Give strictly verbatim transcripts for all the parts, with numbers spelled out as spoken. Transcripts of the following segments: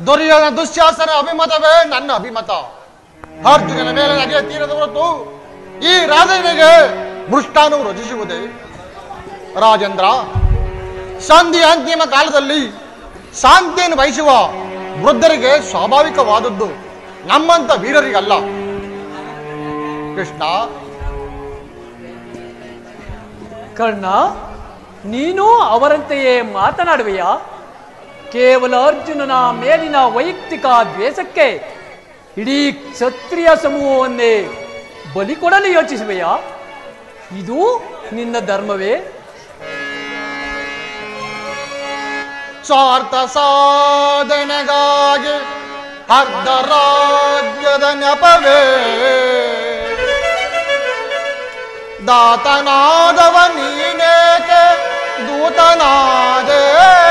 ದುರ್ಯೋಧನ ದುಶ್ಯಾಸನ ಅಭಿಮತವೇ ನನ್ನ ಅಭಿಮತ. ಅರ್ಜುನನ ಮೇಲೆ ನಗೆಯ ತೀರದ ಹೊರತು ಈ ರಾಜನಿಗೆ ಮೃಷ್ಟಾನು ರಚಿಸುವುದೇ? ರಾಜೇಂದ್ರ, ಸಂಧಿ ಅಂತಿಮ ಕಾಲದಲ್ಲಿ ಶಾಂತಿಯನ್ನು ಬಯಸುವ ವೃದ್ಧರಿಗೆ ಸ್ವಾಭಾವಿಕವಾದದ್ದು, ನಮ್ಮಂತ ವೀರರಿಗಲ್ಲ. ಕೃಷ್ಣ, ಕರ್ಣ, ನೀನು ಅವರಂತೆಯೇ ಮಾತನಾಡುವೆಯಾ? ಕೇವಲ ಅರ್ಜುನನ ಮೇಲಿನ ವೈಯಕ್ತಿಕ ದ್ವೇಷಕ್ಕೆ ಇಡೀ ಕ್ಷತ್ರಿಯ ಸಮೂಹವನ್ನೇ ಬಲಿ ಕೊಡಲು ಯೋಚಿಸುವೆಯಾ? ಇದು ನಿನ್ನ ಧರ್ಮವೇ? ಸ್ವಾರ್ಥ ಸಾಧನೆಗಾಗಿ ಅರ್ಧ ರಾಜ್ಯದ ನೆಪವೇ ದಾತನಾದವ ನೀನೇಕೆ ದೂತನಾದೆ?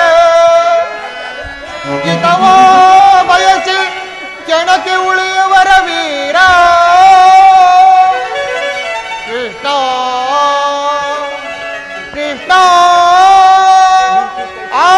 ಹಿತವೋ ಬಯಸಿ ಕೆಣಕಿ ಉಳಿಯುವರ ವೀರ ಕೃಷ್ಣ, ಕೃಷ್ಣ. ಆ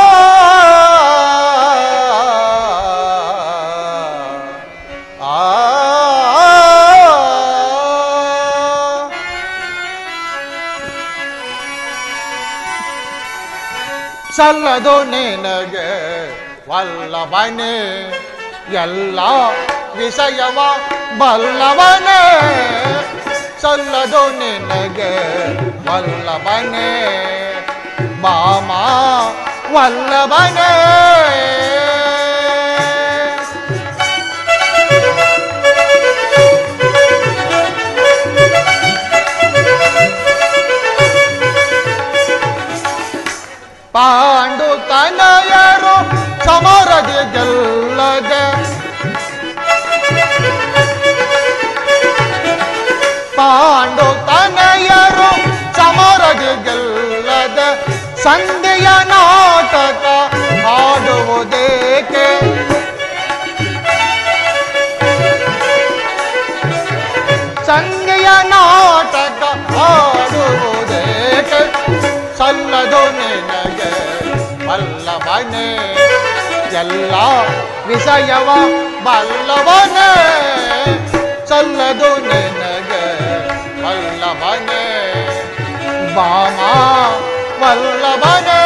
ಸಲ್ಲದು ನಿನಗೆ ವಲ್ಲಭನೇ ಎಲ್ಲ ವಿಷಯವ ಬಲ್ಲವನೇ, ಸಲ್ಲದು ನಿನಗೆ ವಲ್ಲಭನೇ ಮಾಮ ವಲ್ಲಭನೇ. ಪಾಂಡು ತನಯರು ಸಮರದಿ ಗೆಲ್ಲದೆ, ಪಾಂಡು ತನಯರು ಸಮರದಿ ಗೆಲ್ಲದೆ ಸಂಧಿಯ ನಾಟಕ ಆಡುವುದೇಕೆ? ಸಂಧಿಯ ನಾಟಕ ಆಡುವುದೇಕೆ? ಸಲ್ಲದು ನಿನಗೆ ವಲ್ಲಭನೇ ಎಲ್ಲ ವಿಷಯವ ಬಲ್ಲವನೇ, ಸಲ್ಲದು ನಿನಗೆ ವಲ್ಲಭನೇ ಬಾಮ ವಲ್ಲಭನೇ.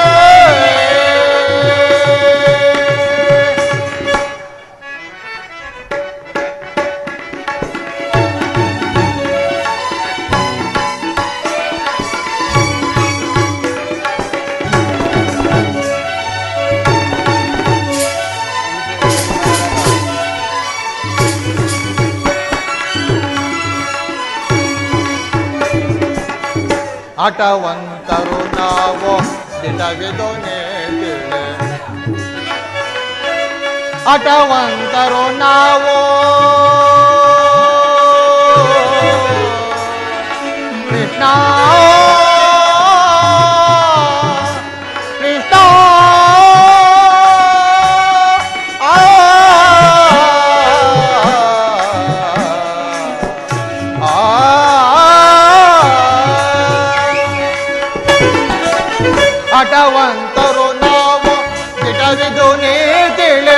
ಆಟವಂತರು ನಾವು ದಿಟವಿದೋನೆ ತಿಳೆ, ಆಟವಂತರು ನಾವು ಕೃಷ್ಣ, ಕೃಷ್ಣ. ಆಟವಂತರು ನಾವು ದಿಟವಿದು ನೀತಿಳೆ,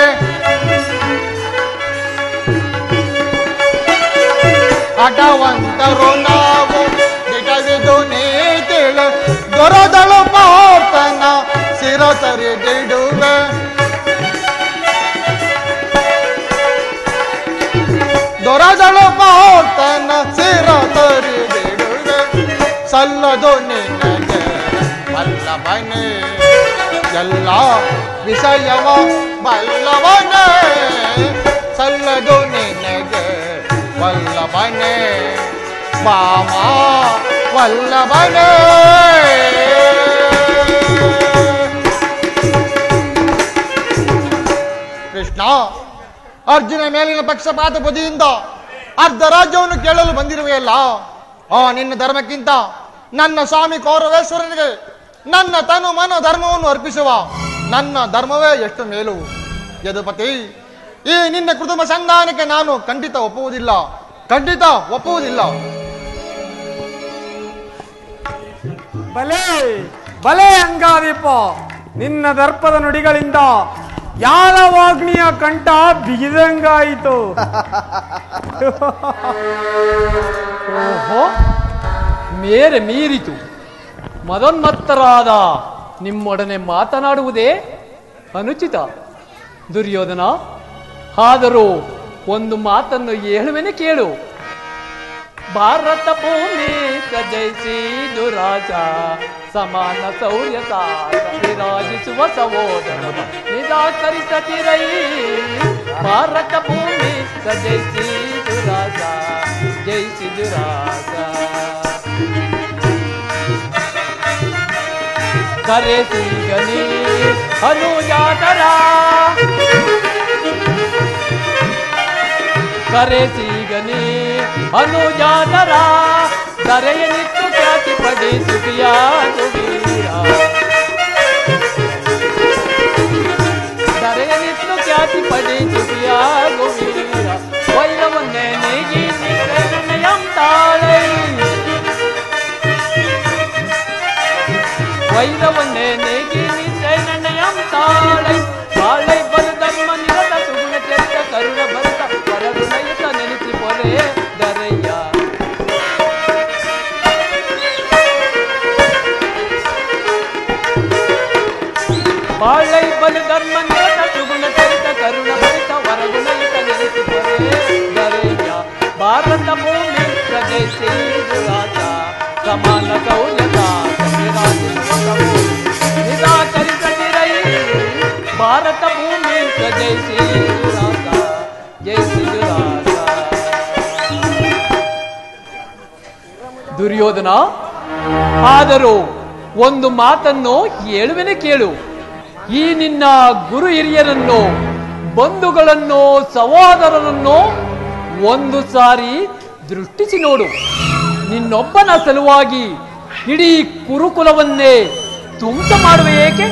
ಆಟವಂತರು ನಾವು ದಿಟವಿದು ನೀತಿಳೆ ದೊರದಳು ಪಾರ್ತನ ಶಿರಸರಿದಿಡುವೆ, ದೊರದಳು ಪಾರ್ತನ ಶಿರಸರಿದಿಡುವೆ, ಸಲ್ಲದು ನಿನಗೆ ವಲ್ಲಭನೇ ಎಲ್ಲ ವಿಷಯವ ಬಲ್ಲವನೇ, ಸಲ್ಲದು ನಿನಗೆ ವಲ್ಲಭನೇ ಬಾಮ ವಲ್ಲಭನೇ. ಕೃಷ್ಣ, ಅರ್ಜುನ ಮೇಲಿನ ಪಕ್ಷಪಾತ ಬುದ್ಧಿಯಿಂದ ಅರ್ಧ ರಾಜ್ಯವನ್ನು ಕೇಳಲು ಬಂದಿರುವೆಯಲ್ಲ, ಆ ನಿನ್ನ ಧರ್ಮಕ್ಕಿಂತ ನನ್ನ ಸ್ವಾಮಿ ಕೌರವೇಶ್ವರನಿಗೆ ನನ್ನ ತನು ಮನ ಧರ್ಮವನ್ನು ಅರ್ಪಿಸುವ ನನ್ನ ಧರ್ಮವೇ ಎಷ್ಟು ಮೇಲು. ಯದುಪತಿ, ಈ ನಿನ್ನ ಕುಟುಂಬ ಸಂಧಾನಕ್ಕೆ ನಾನು ಖಂಡಿತ ಒಪ್ಪುವುದಿಲ್ಲ, ಖಂಡಿತ ಒಪ್ಪುವುದಿಲ್ಲ. ಬಲೆ ಬಲೆ ಅಂಗಾದೀಪ, ನಿನ್ನ ದರ್ಪದ ನುಡಿಗಳಿಂದ ಯಾದವಾಗ್ನಿಯ ಕಂಠ ಬಿಗಿದಂಗಾಯಿತು. ಓಹೋ, ಮೇರೆ ಮೀರಿತು. ಮದೋನ್ಮತ್ತರಾದ ನಿಮ್ಮೊಡನೆ ಮಾತನಾಡುವುದೇ ಅನುಚಿತ ದುರ್ಯೋಧನ. ಆದರೂ ಒಂದು ಮಾತನ್ನು ಹೇಳುವೆನೆ ಕೇಳು. ಭಾರತ ಭೂಮಿ ಜಯಿಸಿದು ರಾಜ, ಸಮಾನ ಶೌರ್ಯ ವಿರಾಜಿಸುವ ಸಹೋದರ ನಿರಾಕರಿಸತಿರೈ. ಭಾರತ ಭೂಮಿ ಜಯಿಸಿದು ರಾಜ, ಜಯಿಸಿದು ರಾಜ. ಕರೆಸಿಗನಿ ಅನುಜಾತರ, ಕರೆಸಿಗನಿ ಅನುಜಾತರ. ದರೆಯನಿತ್ತು ಖ್ಯಾತಿ ಪಡಿಸುವಿಯಾಗುವೀರ, ದರೆಯನಿತ್ತು ಖ್ಯಾತಿ ಪಡಿಸುವಿಯಾಗುವೀರ. ವೈರವನ್ನೇ ನೀಗಿ ನಿರ್ಣಯಂ ತಾಳೈ, ವೈರವನ್ನೇ ನೀಗಿ ನಿರ್ಣಯಂ ತಾಳೈ. ತಾಳೈ ಬಲು ಧರ್ಮ ನಿರತ ಸುಗುಣ ಚರಿತ ಕರುಣ ಭರತ ಪರರುಣಯುತ ನೆನೆಸಿ ಪೊರೆ ದರಯ್ಯ. ಬಾಳೈ ಬಲು ಧರ್ಮ ನಿರತ ಸುಗುಣ ಚರಿತ ಕರುಣ ಭರಿತ ವರಗುಣಯುತ ನೆನೆಸಿ ಪೊರೆ ದರಯ್ಯ. ಭಾರತ ಭೂಮಿ ಪ್ರಜಯಿಸಿದು ರಾಜ, ಸಮಾನ ಶೌರ್ಯದ ನಿರಾಕರಿಸದಿರೈ. ಭಾರತ ಭೂಮಿ ಜಯಿಸಿದು ರಾಜ, ಜಯಿಸಿದು ರಾಜ. ದುರ್ಯೋಧನ, ಆದರೂ ಒಂದು ಮಾತನ್ನು ಹೇಳುವೆನೆ ಕೇಳು. ಈ ನಿನ್ನ ಗುರು ಹಿರಿಯರನ್ನು, ಬಂಧುಗಳನ್ನು, ಸಹೋದರರನ್ನು ಒಂದು ಸಾರಿ ದೃಷ್ಟಿಸಿ ನೋಡು. ನಿನ್ನೊಬ್ಬನ ಸಲುವಾಗಿ ಇಡೀ ಕುರುಕುಲವನ್ನೇ ಧ್ವಂಸ ಮಾಡುವೆ ಏಕೆ?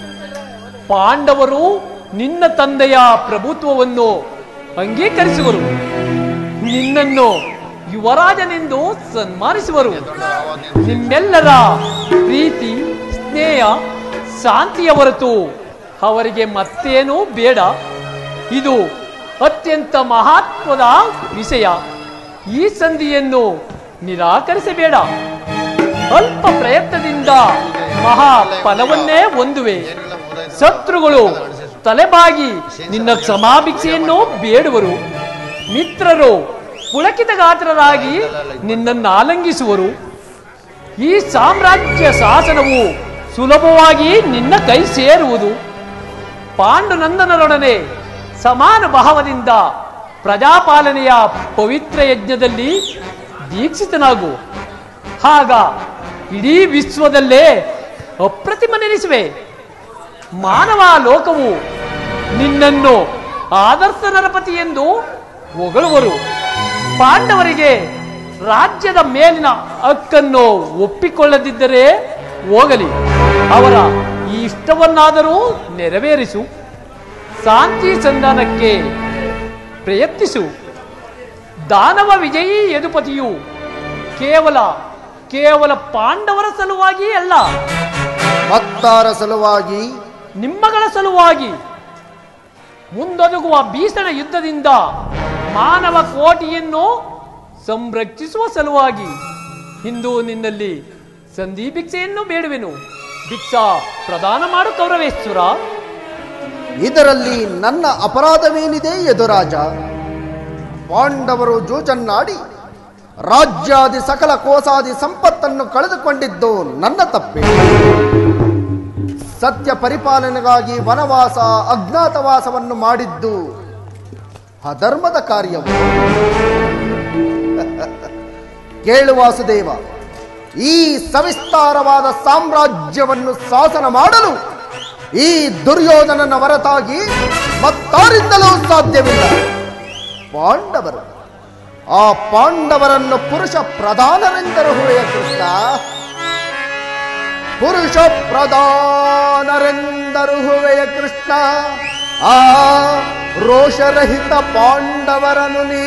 ಪಾಂಡವರು ನಿನ್ನ ತಂದೆಯ ಪ್ರಭುತ್ವವನ್ನು ಅಂಗೀಕರಿಸುವರು, ನಿನ್ನನ್ನು ಯುವರಾಜನೆಂದು ಸನ್ಮಾನಿಸುವರು. ನಿಮ್ಮೆಲ್ಲರ ಪ್ರೀತಿ, ಸ್ನೇಹ, ಶಾಂತಿಯ ಹೊರತು ಅವರಿಗೆ ಮತ್ತೇನೂ ಬೇಡ. ಇದು ಅತ್ಯಂತ ಮಹತ್ವದ ವಿಷಯ. ಈ ಸಂಧಿಯನ್ನು ನಿರಾಕರಿಸಬೇಡ. ಅಲ್ಪ ಪ್ರಯತ್ನದಿಂದ ಮಹಾ ಫಲವನ್ನೇ ಹೊಂದುವೆ. ಶತ್ರುಗಳು ತಲೆಬಾಗಿ ನಿನ್ನ ಕ್ಷಮಾಭಿಕ್ಷೆಯನ್ನು ಬೇಡುವರು. ಮಿತ್ರರು ಪುಳಕಿತ ಗಾತ್ರರಾಗಿ ನಿನ್ನನ್ನು ಆಲಂಗಿಸುವರು. ಈ ಸಾಮ್ರಾಜ್ಯ ಶಾಸನವು ಸುಲಭವಾಗಿ ನಿನ್ನ ಕೈ ಸೇರುವುದು. ಪಾಂಡುನಂದನರೊಡನೆ ಸಮಾನ ಭಾವದಿಂದ ಪ್ರಜಾಪಾಲನೆಯ ಪವಿತ್ರ ಯಜ್ಞದಲ್ಲಿ ದೀಕ್ಷಿತನಾಗು. ಆಗ ಇಡೀ ವಿಶ್ವದಲ್ಲೇ ಅಪ್ರತಿಮ ನೆನೆಸುವೆ. ಮಾನವ ಲೋಕವು ನಿನ್ನನ್ನು ಆದರ್ಶ ನರಪತಿ ಎಂದು ಹೊಗಳುವರು. ಪಾಂಡವರಿಗೆ ರಾಜ್ಯದ ಮೇಲಿನ ಹಕ್ಕನ್ನು ಒಪ್ಪಿಕೊಳ್ಳದಿದ್ದರೆ ಹೋಗಲಿ, ಅವರ ಈ ಇಷ್ಟವನ್ನಾದರೂ ನೆರವೇರಿಸು. ಶಾಂತಿ ಸಂಧಾನಕ್ಕೆ ಪ್ರಯತ್ನಿಸು. ದಾನವ ವಿಜಯೀ ಯದುಪತಿಯು ಕೇವಲ ಕೇವಲ ಪಾಂಡವರ ಸಲುವಾಗಿ ಅಲ್ಲ, ಮತ್ತಾರ ಸಲುವಾಗಿ, ನಿಮ್ಮಗಳ ಸಲುವಾಗಿ ಮುಂದೊದಗುವ ಭೀಷಣ ಯುದ್ಧದಿಂದ ಮಾನವ ಕೋಟಿಯನ್ನು ಸಂರಕ್ಷಿಸುವ ಸಲುವಾಗಿ ಇಂದು ನಿನ್ನಲ್ಲಿ ಸಂಧಿ ಭಿಕ್ಷೆಯನ್ನು ಬೇಡುವೆನು. ಭಿಕ್ಷಾ ಪ್ರದಾನ ಮಾಡು ಕೌರವೇಶ್ವರ. ಇದರಲ್ಲಿ ನನ್ನ ಅಪರಾಧವೇನಿದೆ ಯದುರಾಜ? ಪಾಂಡವರು ಜೂಜನ್ನಾಡಿ ರಾಜ್ಯಾದಿ ಸಕಲ ಕೋಸಾದಿ ಸಂಪತ್ತನ್ನು ಕಳೆದುಕೊಂಡಿದ್ದು ನನ್ನ ತಪ್ಪೇ. ಸತ್ಯ ಪರಿಪಾಲನೆಗಾಗಿ ವನವಾಸ, ಅಜ್ಞಾತವಾಸವನ್ನು ಮಾಡಿದ್ದು ಅಧರ್ಮದ ಕಾರ್ಯವು. ಕೇಳು ವಾಸುದೇವ, ಈ ಸವಿಸ್ತಾರವಾದ ಸಾಮ್ರಾಜ್ಯವನ್ನು ಶಾಸನ ಮಾಡಲು ಈ ದುರ್ಯೋಧನನ ಹೊರತಾಗಿ ಮತ್ತಾರಿಂದಲೂ ಸಾಧ್ಯವಿಲ್ಲ. ಪಾಂಡವರು, ಆ ಪಾಂಡವರನ್ನು ಪುರುಷ ಪ್ರಧಾನರೆಂದರು ಹುಳೆಯ ಕೃಷ್ಣ. ಪುರುಷ ಪ್ರಧಾನರೆಂದರು ಹುವೆಯ ಕೃಷ್ಣ. ಆ ರೋಷರಹಿತ ಪಾಂಡವರನು ನೀ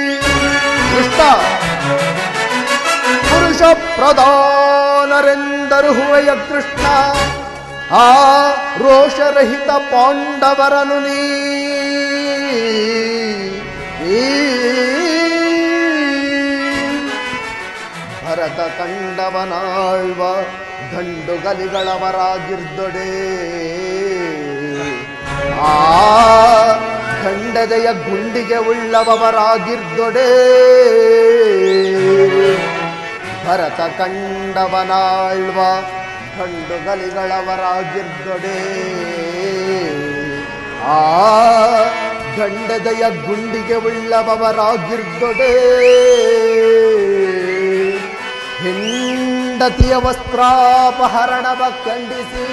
ಕೃಷ್ಣ. ಪುರುಷ ಪ್ರಧಾನರೆಂದ ಎಂದರುಹುವೆಯ ಕೃಷ್ಣ ಆ ರೋಷರಹಿತ ಪಾಂಡವರನು ನೀ ಭರತ ಕಂಡವನಾಳ್ವ ಗಂಡುಗಲಿಗಳವರಾಗಿರ್ದೊಡೆ ಆ ಖಂಡದೆಯ ಗುಂಡಿಗೆ ಉಳ್ಳವರಾಗಿರ್ದೊಡೆ ಭರತ ಕಂಡವನಾಳ್ವ ಗಂಡುಗಲಿಗಳವರಾಗಿರ್ದೊಡೆ ಆ ಗಂಡದೆಯ ಗುಂಡಿಗೆ ಉಳ್ಳವರಾಗಿರ್ದೊಡೆ ಹೆಂಡತಿಯ ವಸ್ತ್ರಾಪಹರಣವ ಖಂಡಿಸಿ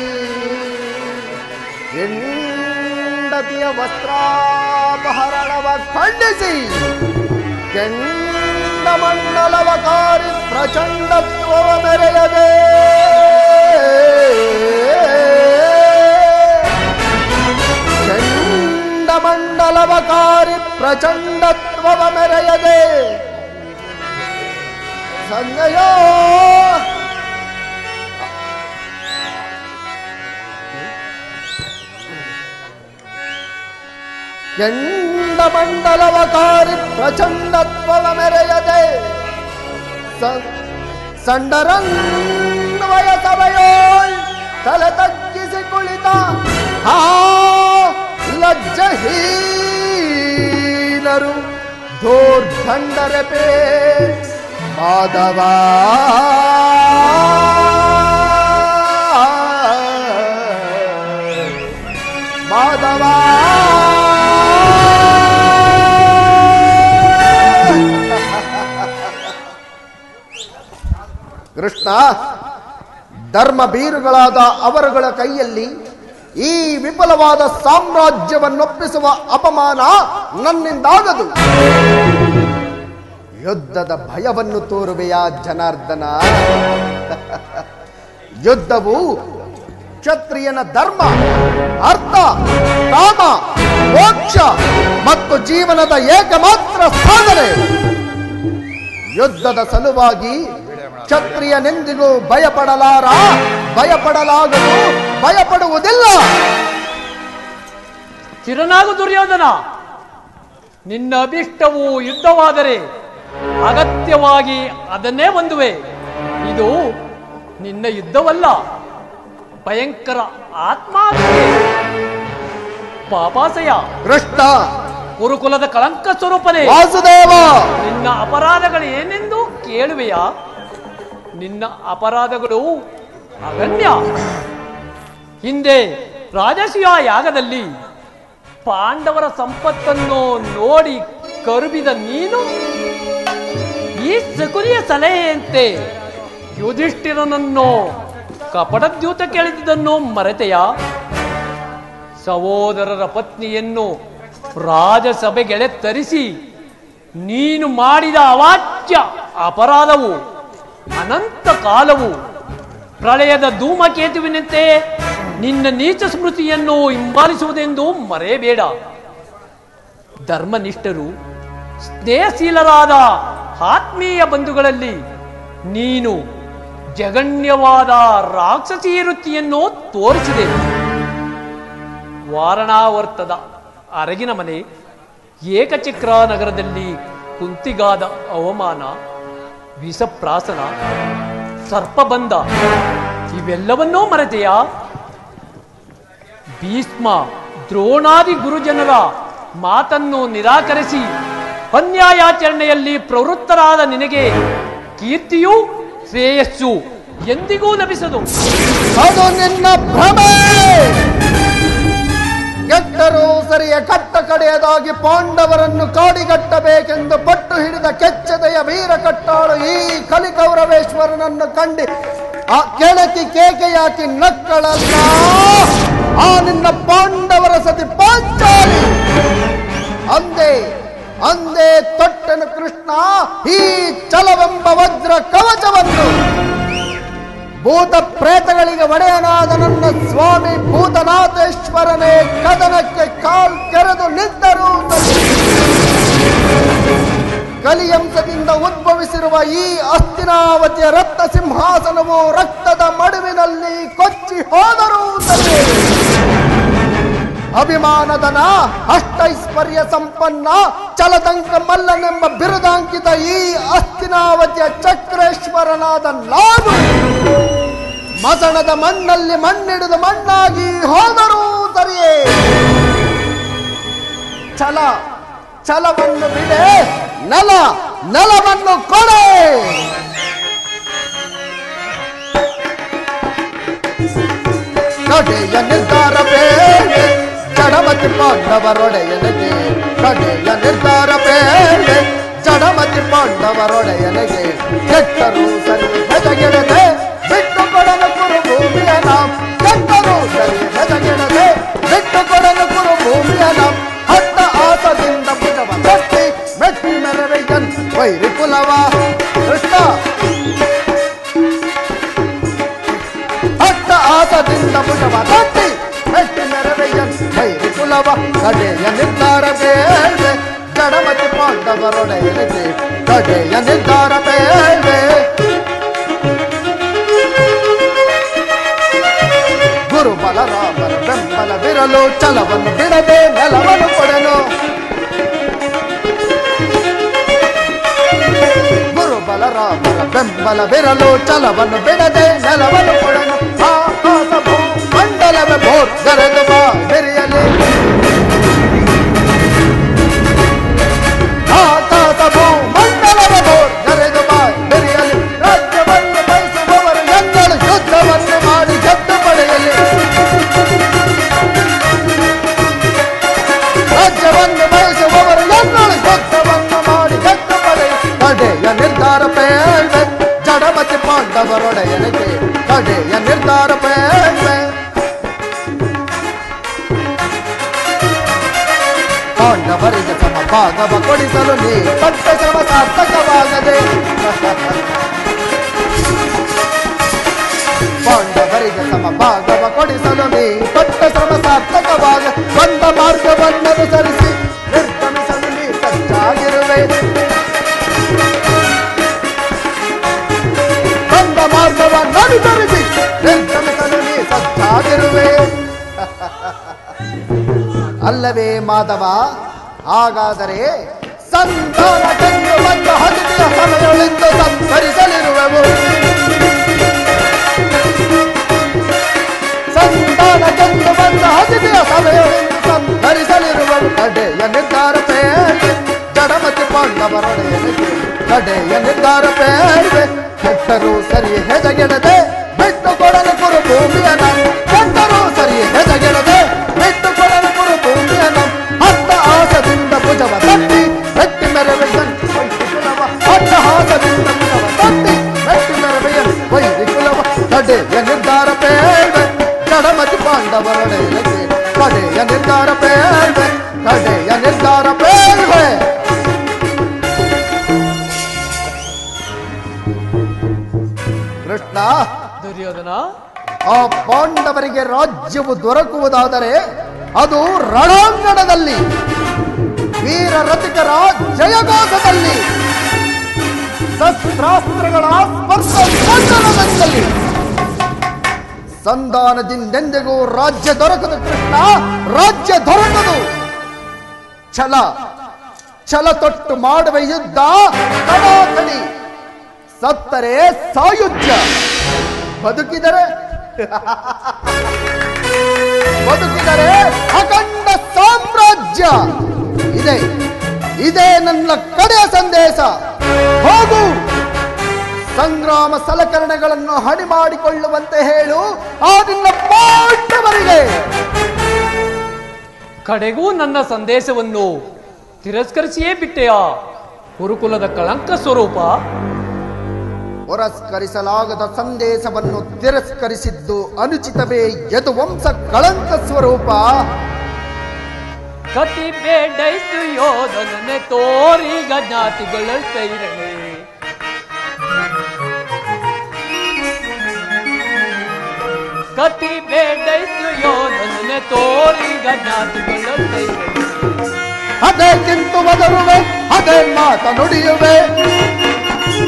ಹೆಂಡತಿಯ ವಸ್ತ್ರಾಪಹರಣವ ಖಂಡಿಸಿ ಕೆಂಡಮಂಡಲವಕಾರಿ ಪ್ರಚಂಡತ್ವವ ಮೆರೆಯದೆ ಕೆಂಡಮಂಡಲವಕಾರಿ ಪ್ರಚಂಡತ್ವವ ಮೆರೆಯದೆ ಸಂಜಯ ಕೆಂಡಮಂಡಲವಕಾರಿ ಪ್ರಚಂಡತ್ವವ ಮೆರೆಯದೆ ಸಂಡರನ್ವಯ ಸಭೆಯೋಳ್ ತಲೆ ತಗ್ಗಿಸಿ ಕುಳಿತ ಆ ಲಜ್ಜಹೀನರು ದೋರ್ಧಂಡರೆಪೆ ಮಾಧವ ಮಾಧವ ಕೃಷ್ಣ ಧರ್ಮ ಬೀರುಗಳಾದ ಅವರುಗಳ ಕೈಯಲ್ಲಿ ಈ ವಿಫಲವಾದ ಸಾಮ್ರಾಜ್ಯವನ್ನೊಪ್ಪಿಸುವ ಅಪಮಾನ ನನ್ನಿಂದಾಗದು. ಯುದ್ಧದ ಭಯವನ್ನು ತೋರುವೆಯ ಜನಾರ್ದನ. ಯುದ್ಧವು ಕ್ಷತ್ರಿಯನ ಧರ್ಮ, ಅರ್ಥ, ಕಾಮ, ಮೋಕ್ಷ ಮತ್ತು ಜೀವನದ ಏಕಮಾತ್ರ ಸಾಧನೆ. ಯುದ್ಧದ ಸಲುವಾಗಿ ಕ್ಷತ್ರಿಯನೆಂದಿಗೂ ಭಯಪಡಲಾರ, ಭಯಪಡಲಾಗದು, ಭಯಪಡುವುದಿಲ್ಲ. ಚಿರನಾಗು ದುರ್ಯೋಧನ, ನಿನ್ನ ಅಭಿಷ್ಟವು ಯುದ್ಧವಾದರೆ ಅಗತ್ಯವಾಗಿ ಅದನ್ನೇ ಹೊಂದುವೆ. ಇದು ನಿನ್ನ ಯುದ್ಧವಲ್ಲ, ಭಯಂಕರ ಆತ್ಮಹತ್ಯೆ. ಪಾಪಾಸಯ ಕೃಷ್ಣ, ಕುರುಕುಲದ ಕಳಂಕ ಸ್ವರೂಪನೇ ವಾಸುದೇವ, ನಿನ್ನ ಅಪರಾಧಗಳು ಏನೆಂದು ಕೇಳುವೆಯ? ನಿನ್ನ ಅಪರಾಧಗಳು ಅಗಣ್ಯ. ಹಿಂದೆ ರಾಜಸೂಯ ಯಾಗದಲ್ಲಿ ಪಾಂಡವರ ಸಂಪತ್ತನ್ನು ನೋಡಿ ಕರುಬಿದ ನೀನು ಈ ಶಕುನಿಯ ಸಲಹೆಯಂತೆ ಯುಧಿಷ್ಠಿರನನ್ನು ಕಪಟದ್ಯೂತ ಕೇಳಿದ್ದನ್ನು ಮರೆತೆಯ? ಸಹೋದರರ ಪತ್ನಿಯನ್ನು ರಾಜಸಭೆಗೆಳೆ ತರಿಸಿ ನೀನು ಮಾಡಿದ ಅವಾಚ್ಯ ಅಪರಾಧವು ಅನಂತ ಕಾಲವು ಪ್ರಳಯದ ಧೂಮಕೇತುವಿನಂತೆ ನಿನ್ನ ನೀಚ ಸ್ಮೃತಿಯನ್ನು ಹಿಂಬಾಲಿಸುವುದೆಂದು ಮರೆಯಬೇಡ. ಧರ್ಮನಿಷ್ಠರು ಸ್ನೇಹಶೀಲರಾದ ಆತ್ಮೀಯ ಬಂಧುಗಳಲ್ಲಿ ನೀನು ಜಗಣ್ಯವಾದ ರಾಕ್ಷಸೀ ವೃತ್ತಿಯನ್ನು ತೋರಿಸಿದೆ. ವಾರಣಾವರ್ತದ ಅರಗಿನ ಮನೆ, ಏಕಚಕ್ರ ನಗರದಲ್ಲಿ ಕುಂತಿಗಾದ ಅವಮಾನ, ವಿಷಪ್ರಾಸನ, ಸರ್ಪಬಂಧ ಇವೆಲ್ಲವನ್ನೂ ಮರೆತೆಯ? ಭೀಷ್ಮ ದ್ರೋಣಾದಿ ಗುರುಜನರ ಮಾತನ್ನು ನಿರಾಕರಿಸಿ ಅನ್ಯಾಯಾಚರಣೆಯಲ್ಲಿ ಪ್ರವೃತ್ತರಾದ ನಿನಗೆ ಕೀರ್ತಿಯೂ ಶ್ರೇಯಸ್ಸು ಎಂದಿಗೂ ಲಭಿಸದು. ಅದು ನಿನ್ನ ಭ್ರಮೆ. ಕೆಟ್ಟರೂ ಸರಿಯ ಕಟ್ಟ ಕಡೆಯದಾಗಿ ಪಾಂಡವರನ್ನು ಕಾಡಿಗಟ್ಟಬೇಕೆಂದು ಪಟ್ಟು ಹಿಡಿದ ಕೆಚ್ಚದೆಯ ವೀರ ಕಟ್ಟಾಳು ಈ ಕಲಿಕೌರವೇಶ್ವರನನ್ನು ಕಂಡು ಆ ಕೆಳಕಿ ಕೇಕೆಯಾಕಿ ನಕ್ಕಳಲ್ಲ ಆ ನಿನ್ನ ಪಾಂಡವರ ಸತಿ ಪಾಂಚಾಲಿ. ಅಂದೇ ಅಂದೇ ತೊಟ್ಟನು ಕೃಷ್ಣ ಈ ಛಲವೆಂಬ ವಜ್ರ ಕವಚವನ್ನು. ಭೂತ ಪ್ರೇತಗಳಿಗೆ ಒಡೆಯನಾದ ನನ್ನ ಸ್ವಾಮಿ ಭೂತನಾಥೇಶ್ವರನೇ ಕದನಕ್ಕೆ ಕಾಲ್ ಕೆರೆದು ನಿಂತರು. ಕಲಿಯಂಸದಿಂದ ಉದ್ಭವ ಉದ್ಭವಿಸಿರುವ ಈ ಹಸ್ತಿನಾವತಿಯ ರಕ್ತ ಸಿಂಹಾಸನವು ರಕ್ತದ ಮಡುವಿನಲ್ಲಿ ಕೊಚ್ಚಿ ಹೋದರೂ ಸರಿ. ಅಭಿಮಾನದನ ಅಷ್ಟೈಶ್ವರ್ಯ ಸಂಪನ್ನ ಚಲದಂಕ ಮಲ್ಲನೆಂಬ ಬಿರುದಾಂಕಿತ ಈ ಹಸ್ತಿನಾವತಿಯ ಚಕ್ರೇಶ್ವರನಾದ ನಾನು ಮಸಣದ ಮಣ್ಣಲ್ಲಿ ಮಣ್ಣಿಡಿದು ಮಣ್ಣಾಗಿ ಹೋದರೂ ಸರಿಯೇ. ಛಲ ಛಲವನ್ನು ಬಿಡೆ, ನೆಲ ನೆಲವನ್ನು ಕೊಡೆ. ಕಡೆಯ ನಿರ್ಧಾರ ಬೇರೆ ಜಡಮತಿ ಪಾಂಡವರೊಡೆಯನಿಗೆ, ಕಡೆಯ ನಿರ್ಧಾರ ಬೇರೆ ಜಡಮತಿ ಪಾಂಡವರೊಡೆಯನಿಗೆ. ಕೆಟ್ಟರು ಸರಿ ಹೆದಗೆಡದೆ ಬಿಟ್ಟು ಕೊಡಲು ಕುರು ಭೂಮಿಯ ನಾಂ, ಕೆಟ್ಟರು ಸರಿ ಹೆದಗೆಡದೆ ಬಿಟ್ಟು ಕೊಡಲು ಕುರು ಭೂಮಿಯ ನಾಂ. ಹತ್ತ ಆಸದಿಂದ ಭುಜವ ತಟ್ಟಿ ಮೆಟ್ಟಿ ಮೆರವೆಯನ್ ವೈರಿ ಕುಲವ ಕೃಷ್ಣ. ಹತ್ತ ಆಸದಿಂದ ಭುಜವ ತಟ್ಟಿ ಮೆಟ್ಟಿ ಮೆರವೆಯನ್ ವೈರಿ ಕುಲವ. ಕಡೆಯ ನಿರ್ಧಾರ ಬೇಳೆ ಜಡಮತಿ ಪಾಂಡವರೊಡೆಯನಿಗೆ, ಕಡೆಯ ನಿರ್ಧಾರ ಬೇಳೆ. ಗುರು ಬಲರಾಮರ ಬೆಂಬಲವಿರಲು ಛಲವನ್ನು ಬಿಡದೆ ನೆಲವನ್ನು ಕೊಡನು. ಗುರು ಬಲರಾಮರ ಬೆಂಬಲವಿರಲು ಛಲವನ್ನು ಬಿಡದೆ ನೆಲವನ್ನು ಕೊಡನು. ಆಕಾಶ ಭೂ ಮಂಡಲವೇ ಬೋರ್ ಗರೆದು ಬಾ ಬೆರೆಯಲಿ. ಆಕಾಶ ಭೂ ಮಂಡಲವೇ ಬೋರ್ ಗರೆದು ಬಾ ಬೆರೆಯಲಿ. ರಾಜ್ಯವನ್ನು ಬಯಸುವವರು ಎಂದಳು ಯುದ್ಧವನ್ನು ಮಾಡಿ ಗೆದ್ದು ಪಡೆಯಲಿ. ರಾಜ್ಯವನ್ನು ಬಯಸುವವರು ಎಂದಳು ಯುದ್ಧವನ್ನು ಮಾಡಿ ಗೆದ್ದು ಪಡೆಯಲಿ. ಕಡೆಯ ನಿರ್ಧಾರ ಬೇಳೆ ಜಡಮತಿ ಪಾಂಡವರೊಡೆಯನಿಗೆ, ಕಡೆಯ ನಿರ್ಧಾರ ಬೇಳೆ. ಪಾಂಡವರಿಗೆ ಸಮ ಭಾಗವ ಕೊಡಿಸಲು ನೀ ಪಟ್ಟ ಶ್ರಮ ಸಾರ್ಥಕವಾಗದೆ. ಪಾಂಡವರಿಗೆ ಸಮ ಭಾಗವ ಕೊಡಿಸಲು ನೀ ಪಟ್ಟ ಶ್ರಮ ಸಾರ್ಥಕವಾಗ. ಬಂದ ಮಾರ್ಗವನ್ನನುಸರಿಸಿ ನಿರ್ಗಮಿಸಲು ನೀ ಸಜ್ಜಾಗಿರುವೆ. ಬಂದ ಮಾರ್ಗವನ್ನನುಸರಿಸಿ ನಿರ್ಗಮಿಸಲು ನೀ ಸಜ್ಜಾಗಿರುವೆ. ಅಲ್ಲವೇ ಮಾಧವ? ಹಾಗಾದರೆ ಸಂತಾನಕ್ಕೆಂದು ಬಂದ ಹದಿನೆಯ ಸಮಯಗಳಿಂದ ಸಂಸ್ಕರಿಸಲಿರುವೆವು. ಸಂತಾನಕ್ಕೆಂದು ಬಂದ ಹದಿನೆಯ ಸಮಯಗಳಿಂದ ಸಂಸ್ಕರಿಸಲಿರುವೆವು. ಕಡೆಯ ನಿರ್ಧಾರ ಬೇಳೆ ಜಡಮತಿ ಪಾಂಡವರೊಡೆಯನಿಗೆ, ಕಡೆಯ ನಿರ್ಧಾರ ಬೇಳೆ. ಕೆಟ್ಟರೂ ಸರಿ ಹೆದಗೆಡದೆ ಬಿಟ್ಟು ಕೊಡಲು ಕುರು ಭೂಮಿಯ ನಾಂ, ಕೆಟ್ಟರೂ ಸರಿ ಹೆದಗೆಡದೆ ಬಿಟ್ಟು ಕೊಡಲು ಕುರು ಭೂಮಿಯ ನಾಂ. ಹತ್ತ ಆಸದಿಂದ ಭುಜವ ತಟ್ಟಿ ಮೆಟ್ಟಿ ಮೆರವೆಯನ್ ವೈರಿ ಕುಲವ. ಹತ್ತ ಆಸದಿಂದ ಭುಜವ ತಟ್ಟಿ ಮೆಟ್ಟಿ ಮೆರವೆಯನ್ ವೈರಿ ಕುಲವ. ಕಡೆಯ ನಿರ್ಧಾರ ಬೇಳೆ ಜಡಮತಿ ಪಾಂಡವರೊಡೆಯನಿಗೆ, ಕಡೆಯ ನಿರ್ಧಾರ ಬೇಳೆ, ಕಡೆಯ ನಿರ್ಧಾರ ಬೇಳೆ. ಕೃಷ್ಣ, ದುರ್ಯೋಧನ, ಆ ಪಾಂಡವರಿಗೆ ರಾಜ್ಯವು ದೊರಕುವುದಾದರೆ ಅದು ರಣಾಂಗಣದಲ್ಲಿ, ವೀರ ರಥಿಕರ ಜಯಘೋಷದಲ್ಲಿ, ಶಸ್ತ್ರಾಸ್ತ್ರಗಳ ಸ್ಪರ್ಶದಲ್ಲಿ. ಸಂಧಾನದಿಂದೆಂದಿಗೂ ರಾಜ್ಯ ದೊರಕದು ಕೃಷ್ಣ, ರಾಜ್ಯ ದೊರಕದು. ಛಲ ಛಲ ತೊಟ್ಟು ಮಾಡುವ ಯುದ್ಧ ಕಡಾಕಡಿ. ಸತ್ತರೆ ಸಾಯುಜ್ಯ, ಬದುಕಿದರೆ ಬದುಕಿದರೆ ಅಖಂಡ ಸಾಮ್ರಾಜ್ಯ. ಇದೆ ಇದೇ ನನ್ನ ಕಡೆಯ ಸಂದೇಶ. ಹೋಗು, ಸಂಗ್ರಾಮ ಸಲಕರಣೆಗಳನ್ನು ಹಣಿ ಮಾಡಿಕೊಳ್ಳುವಂತೆ ಹೇಳು ಆ ನಿನ್ನ ಪಾಂಡವರಿಗೆ. ಕಡೆಗೂ ನನ್ನ ಸಂದೇಶವನ್ನು ತಿರಸ್ಕರಿಸಿಯೇ ಬಿಟ್ಟೆಯಾ ಕುರುಕುಲದ ಕಳಂಕ ಸ್ವರೂಪ? ಪುರಸ್ಕರಿಸಲಾಗದ ಸಂದೇಶವನ್ನು ತಿರಸ್ಕರಿಸಿದ್ದು ಅನುಚಿತವೇ ಯದುವಂಶ ಕಳಂಕ ಸ್ವರೂಪ. ಕತಿ ಬೇಡೈಸು ಯೋಧನನೆ ತೋರಿಗ ಜ್ಞಾತಿಗಳ ಸೈರಣೆ. ಕತಿ ಬೇಡೈಸು ಯೋಧನನೆ ತೋರಿಗ ಜ್ಞಾತಿಗಳ ಸೈರಣೆ. ಅದೇ ಕಿಂತು ಬದರುವೆ, ಅದೇ ಮಾತ ನುಡಿಯುವೆ.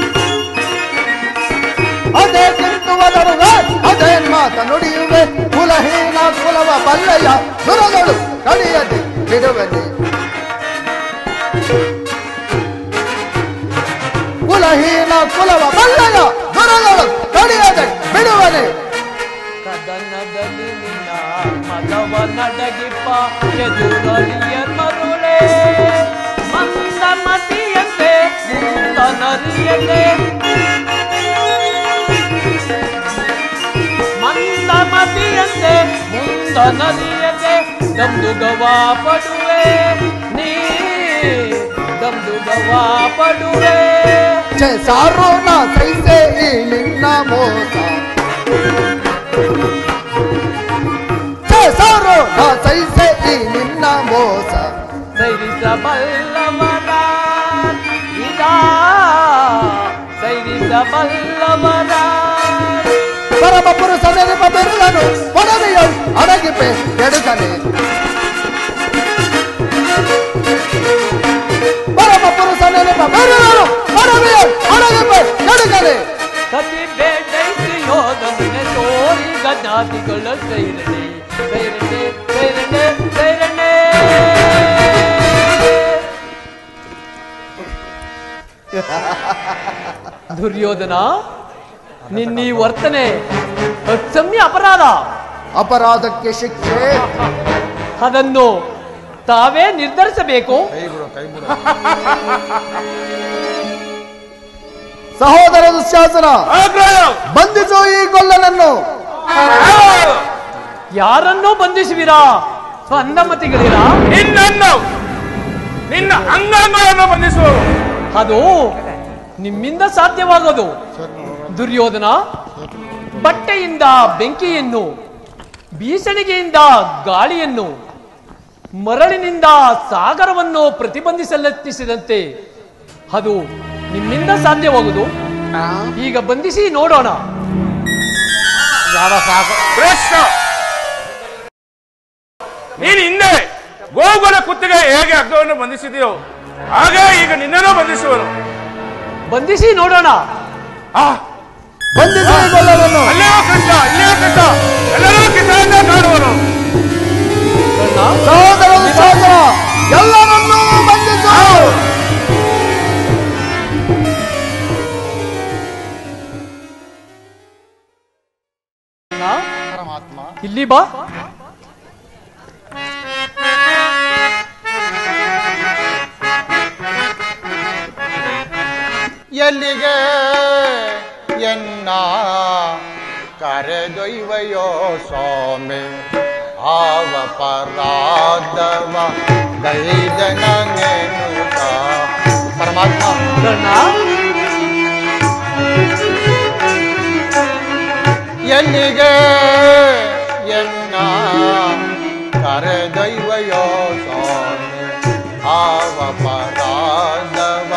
ಅದೇ ಕಿಂತು ಒದರುವೆ ಅದೇನ್ ಮಾತ ನುಡಿಯುವೆ ಕುಲಹೀನ ಕುಲವ ಬಲ್ಲೆಯ ಸುರಗಳು ಕಡಿಯದೆ ಬಿಡುವನೆ ಕುಲಹೀನ ಕುಲವ ಬಲ್ಲೆಯ ಸುರಗಳು ಕಡಿಯದೆ ಬಿಡುವನೆ ಕದನದಲ್ಲಿ ನಿನ್ನ ಮದವ ನಡಗಿಪ್ಪ ಎದುರಲಿಯ ಮರುಳೆ ಮಂದಮತಿಯಂತೆ ಮುಂದನರಿಯದೆ ಮಂದಮತಿಯಂತೆ ಮುಂದನರಿಯದೆ ದಮ್ದುಗವಾ ಪಡುವೆ ನೀ ದಮ್ದುಗವಾ ಪಡುವೆ ಸಾರೋ ನಾ ಸೈಸೆ ಈ ನಿನ್ನ ಮೋಸ ಸಾರೋ ನಾ ಸೈಸೆ ಈ ನಿನ್ನ ಮೋಸ ಸೈರಿಸಬಲ್ಲವರ ಇದ ಸೈರಿಸಬಲ್ಲವರ ಪರಮ ಪುರುಷ ನೆನಪ ಬೆರುಗನು ಪದವಿಯು ಅಡಗಿಪೆ ಕೆಡುಕನೆ ಪರಮ ಪುರುಷ ನೆನಪ ಬೆರುಗನು ಪದವಿಯು ಅಡಗಿಪೆ ಕೆಡುಕನೆ ಕತಿ ಬೇಟೈಸಿ ಯೋಧನೆ ತೋರಿ ಗಜಾತಿಗಳ ಸೈರಣೆ ಸೈರಣೆ ಸೈರಣೆ ಸೈರಣೆ ದುರ್ಯೋಧನ ನಿನ್ನೀ ವರ್ತನೆ ಅಕ್ಷಮ್ಯ ಅಪರಾಧ. ಅಪರಾಧಕ್ಕೆ ಶಿಕ್ಷೆ ಅದನ್ನು ತಾವೇ ನಿರ್ಧರಿಸಬೇಕು. ಸಹೋದರ ದುಶ್ಯಾಸನ, ಬಂಧಿಸು ಈ ಗೊಲ್ಲನನ್ನು. ಯಾರನ್ನೂ ಬಂಧಿಸುವಿರಾ? ಸ್ವಂದಮತಿಗಳಿರ ನಿನ್ನನ್ನು ನಿನ್ನ ಅಂಗಾಂಗಗಳನ್ನು ಬಂಧಿಸುವರು. ಅದು ನಿಮ್ಮಿಂದ ಸಾಧ್ಯವಾಗೋದು. ದುರ್ಯೋಧನ, ಬಟ್ಟೆಯಿಂದ ಬೆಂಕಿಯನ್ನು, ಬೀಸಣಿಗೆಯಿಂದ ಗಾಳಿಯನ್ನು, ಮರಳಿನಿಂದ ಸಾಗರವನ್ನು ಪ್ರತಿಬಂಧಿಸಲೆತ್ತಿಸಿದಂತೆ ಅದು ನಿಮ್ಮಿಂದ ಸಾಧ್ಯವಾಗುವುದು. ಈಗ ಬಂಧಿಸಿ ನೋಡೋಣ. ಕೃಷ್ಣ, ನೀನು ಹಿಂದೆ ಗೋವುಗಳ ಕುತ್ತಿಗೆ ಹೇಗೆ ಹಗ್ಗವನ್ನು ಬಂಧಿಸಿದೆಯೋ ಹಾಗೆ ಈಗ ನಿನ್ನನ್ನು ಬಂಧಿಸುವರು. ಬಂಧಿಸಿ ನೋಡೋಣ. ಆ ಬಂಧಿಸು ಈ ಗೊಲ್ಲನನ್ನು. ಅಲ್ಲಿಯೋ ಕೃಷ್ಣ, ಇಲ್ಲಿಯೋ ಕೃಷ್ಣ, ಎಲ್ಲರೂ ಕಿತ್ತಾಟ ಕಾಣುವರು. ಸಹೋದರ ದುಶ್ಯಾಸನ, ಎಲ್ಲರನ್ನೂ ಬಂಧಿಸು. ಪರಮಾತ್ಮ, ಇಲ್ಲಿ ಬಾ. ಎಲ್ಲಿಗೆ ಎನ್ನ ಕರೆದೊಯ್ವಯೋ ಸ್ವಾಮಿ, ಆವ ಪರಾಧವ ಗೈದನೇನುತ. ಪರಮಾತ್ಮ, ಕರ್ಣ, ಎಲ್ಲಿಗೆ ಎನ್ನ ಕರೆದೊಯ್ವಯೋ ಸ್ವಾಮಿ, ಆವ ಪರಾಧವ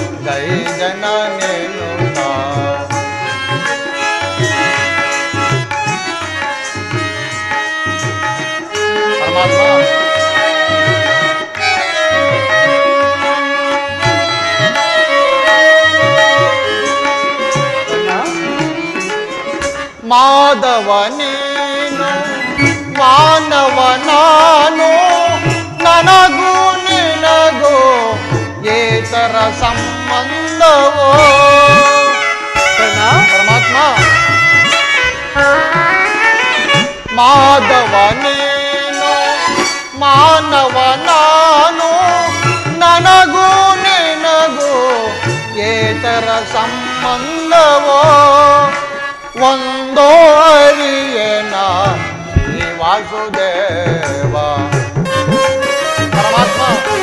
ಗೈದನೇನುತ. ಪರಮಾತ್ಮ, ಮಾಧವ ನೀನು ಮಾನವ ನಾನು, ನನಗೂ ನಿನಗೂ ಏತರ ಸಂಬಂಧವೋ. ಕರ್ಣ, ಪರಮಾತ್ಮ, ಮಾಧವ ನೀನು ಮಾನವ ನಾನು, ನನಗೂ ನಿನಗೂ ಏತರ ಸಂಬಂಧವೋ. ಒಂದೋ ಅರಿಯೇನ ಶ್ರೀ ವಾಸುದೇವ. ಪರಮಾತ್ಮ,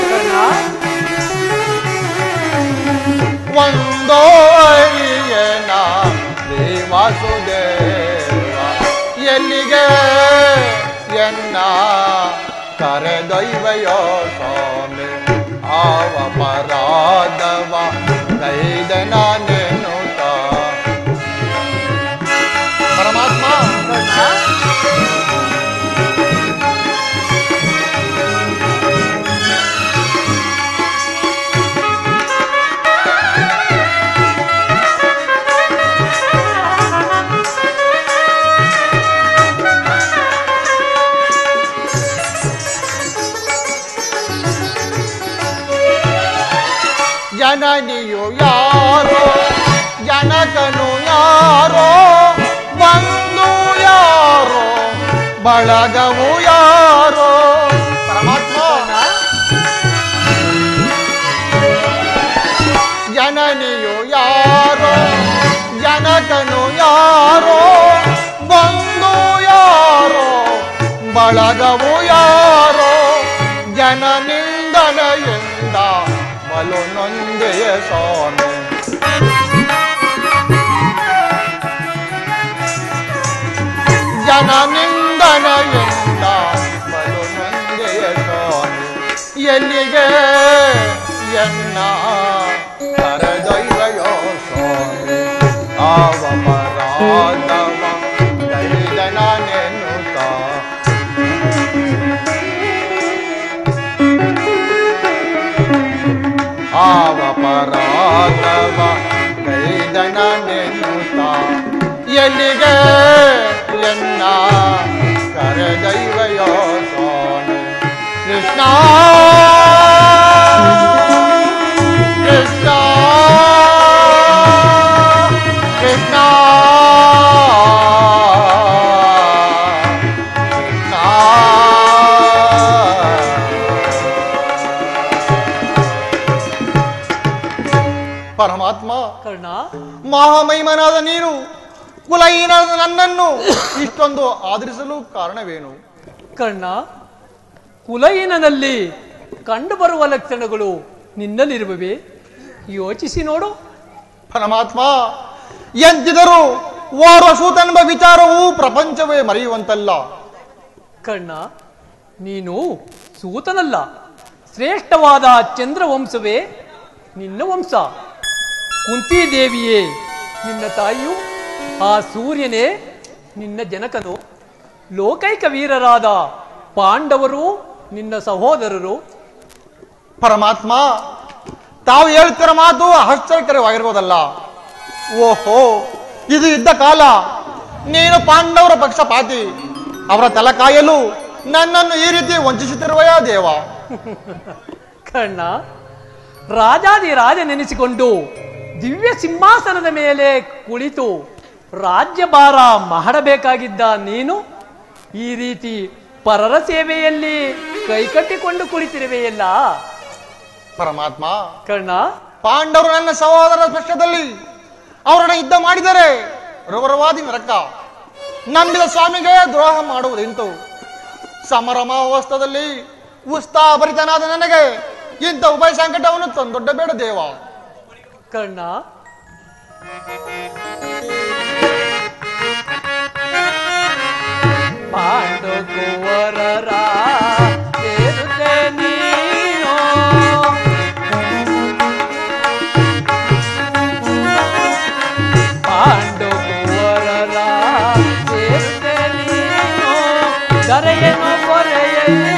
ಒಂದೋ ಅರಿಯೇನ ಶ್ರೀ ವಾಸುದೇವ. ಎಲ್ಲಿಗೆ ಎನ್ನ ಕರೆದೊಯ್ವಯೋ ಸ್ವಾಮಿ, ಆವ ಪರಾಧವ ಗೈದನೇನುತ. ಪರಮಾತ್ಮ, ಜನನಿಯು ಯಾರೋ ಜನಕನು ಯಾರೋ ಬಂಧು ಯಾರೋ ಬಳಗವು ಯಾರೋ ಪರಮಾತ್ಮ ಜನನಿಯು ಯಾರೋ ಜನಕನು ಯಾರೋ ಬಂಧು ಯಾರೋ ಬಳಗವು ಯಾರೋ ಜನನಿಂದನೆಯಿಂದ ಬಲು ನೊಂದೆಯ ಸ್ವಾಮಿ ಜನನಿಂದನೆಯಿಂದ ಬಲು ನೊಂದೆಯ ಸ್ವಾಮಿ ಎಲ್ಲಿಗೆ ಎನ್ನ ಕರೆದೊಯ್ವೆಯೋ ಸ್ವಾಮಿ ಆವ ಪರಾಧವ ಗೈದನೆನ್ನುತ್ತ ಆವ ಪರಾಧವ ಗೈದನೆನ್ನುತ್ತ ಎಲ್ಲಿಗೆ ಎನ್ನ ಕರೆದೊಯ್ವೆಯೋ ಸ್ವಾಮಿ ಕೃಷ್ಣ ಕೃಷ್ಣ ಕೃಷ್ಣ ಕೃಷ್ಣ ಪರಮಾತ್ಮ ಕರ್ಣ ಮಹಾಮಹಿಮನಾದ ನೀನು ಕುಲಹೀನಾದ ನನ್ನನ್ನು ಇಷ್ಟೊಂದು ಆದರಿಸಲು ಕಾರಣವೇನು? ಕರ್ಣ, ಕುಲಹೀನನಲ್ಲಿ ಕಂಡುಬರುವ ಲಕ್ಷಣಗಳು ನಿನ್ನಲ್ಲಿರುವವೇ? ಯೋಚಿಸಿ ನೋಡು. ಪರಮಾತ್ಮ, ಎಂತಿದರೂ ಓರ್ವ ಸೂತನೆಂಬ ವಿಚಾರವು ಪ್ರಪಂಚವೇ ಮರೆಯುವಂತಲ್ಲ. ಕರ್ಣ, ನೀನು ಸೂತನಲ್ಲ, ಶ್ರೇಷ್ಠವಾದ ಚಂದ್ರವಂಶವೇ ನಿನ್ನ ವಂಶ. ಕುಂತಿದೇವಿಯೇ ನಿನ್ನ ತಾಯಿಯು, ಆ ಸೂರ್ಯನೇ ನಿನ್ನ ಜನಕನು, ಲೋಕೈಕ ವೀರರಾದ ಪಾಂಡವರು ನಿನ್ನ ಸಹೋದರರು. ಪರಮಾತ್ಮ, ತಾವು ಹೇಳ್ತಿರೋ ಮಾತು ಆಶ್ಚರ್ಯಕರವಾಗಿರ್ಬೋದಲ್ಲ. ಓಹೋ, ಇದು ಇದ್ದ ಕಾಲ ನೀನು ಪಾಂಡವರ ಪಕ್ಷಪಾತಿ, ಅವರ ತಲೆ ಕಾಯಲು ನನ್ನನ್ನು ಈ ರೀತಿ ವಂಚಿಸುತ್ತಿರುವೆಯಾ ದೇವ? ಕರ್ಣ, ರಾಜಾದಿ ರಾಜ ನೆನೆಸಿಕೊಂಡು ದಿವ್ಯ ಸಿಂಹಾಸನದ ಮೇಲೆ ಕುಳಿತು ರಾಜ್ಯಭಾರ ಮಾಡಬೇಕಾಗಿದ್ದ ನೀನು ಈ ರೀತಿ ಪರರ ಸೇವೆಯಲ್ಲಿ ಕೈಕಟ್ಟಿಕೊಂಡು ಕುಳಿತಿರುವೆಯಲ್ಲ. ಪರಮಾತ್ಮ, ಕರ್ಣ, ಪಾಂಡವರು ನನ್ನ ಸಹೋದರ ಪಕ್ಷದಲ್ಲಿ ಅವರನ್ನ ಯುದ್ಧ ಮಾಡಿದರೆ ರೌರವಾದಿ ನರಕ, ನಂಬಿದ ಸ್ವಾಮಿಗೆ ದ್ರೋಹ ಮಾಡುವುದೆಂತು? ಸಮರಮಾವಸ್ಥದಲ್ಲಿ ಉತ್ಸಾಹಭರಿತನಾದ ನನಗೆ ಇಂಥ ಉಭಯ ಸಂಕಟವನ್ನು ತಂದೊಡ್ಡಬೇಡ ದೇವ. ಕರ್ಣ, ಪಾಂಡು ಕುವರರ ಸೇರುತ್ತೆ ನೀನು, ಪಾಂಡು ಕುವರರ ಸೇರುತ್ತೆ ನೀನು, ದರೆಯನ್ನು ಕೊರೆಯಲ್ಲಿ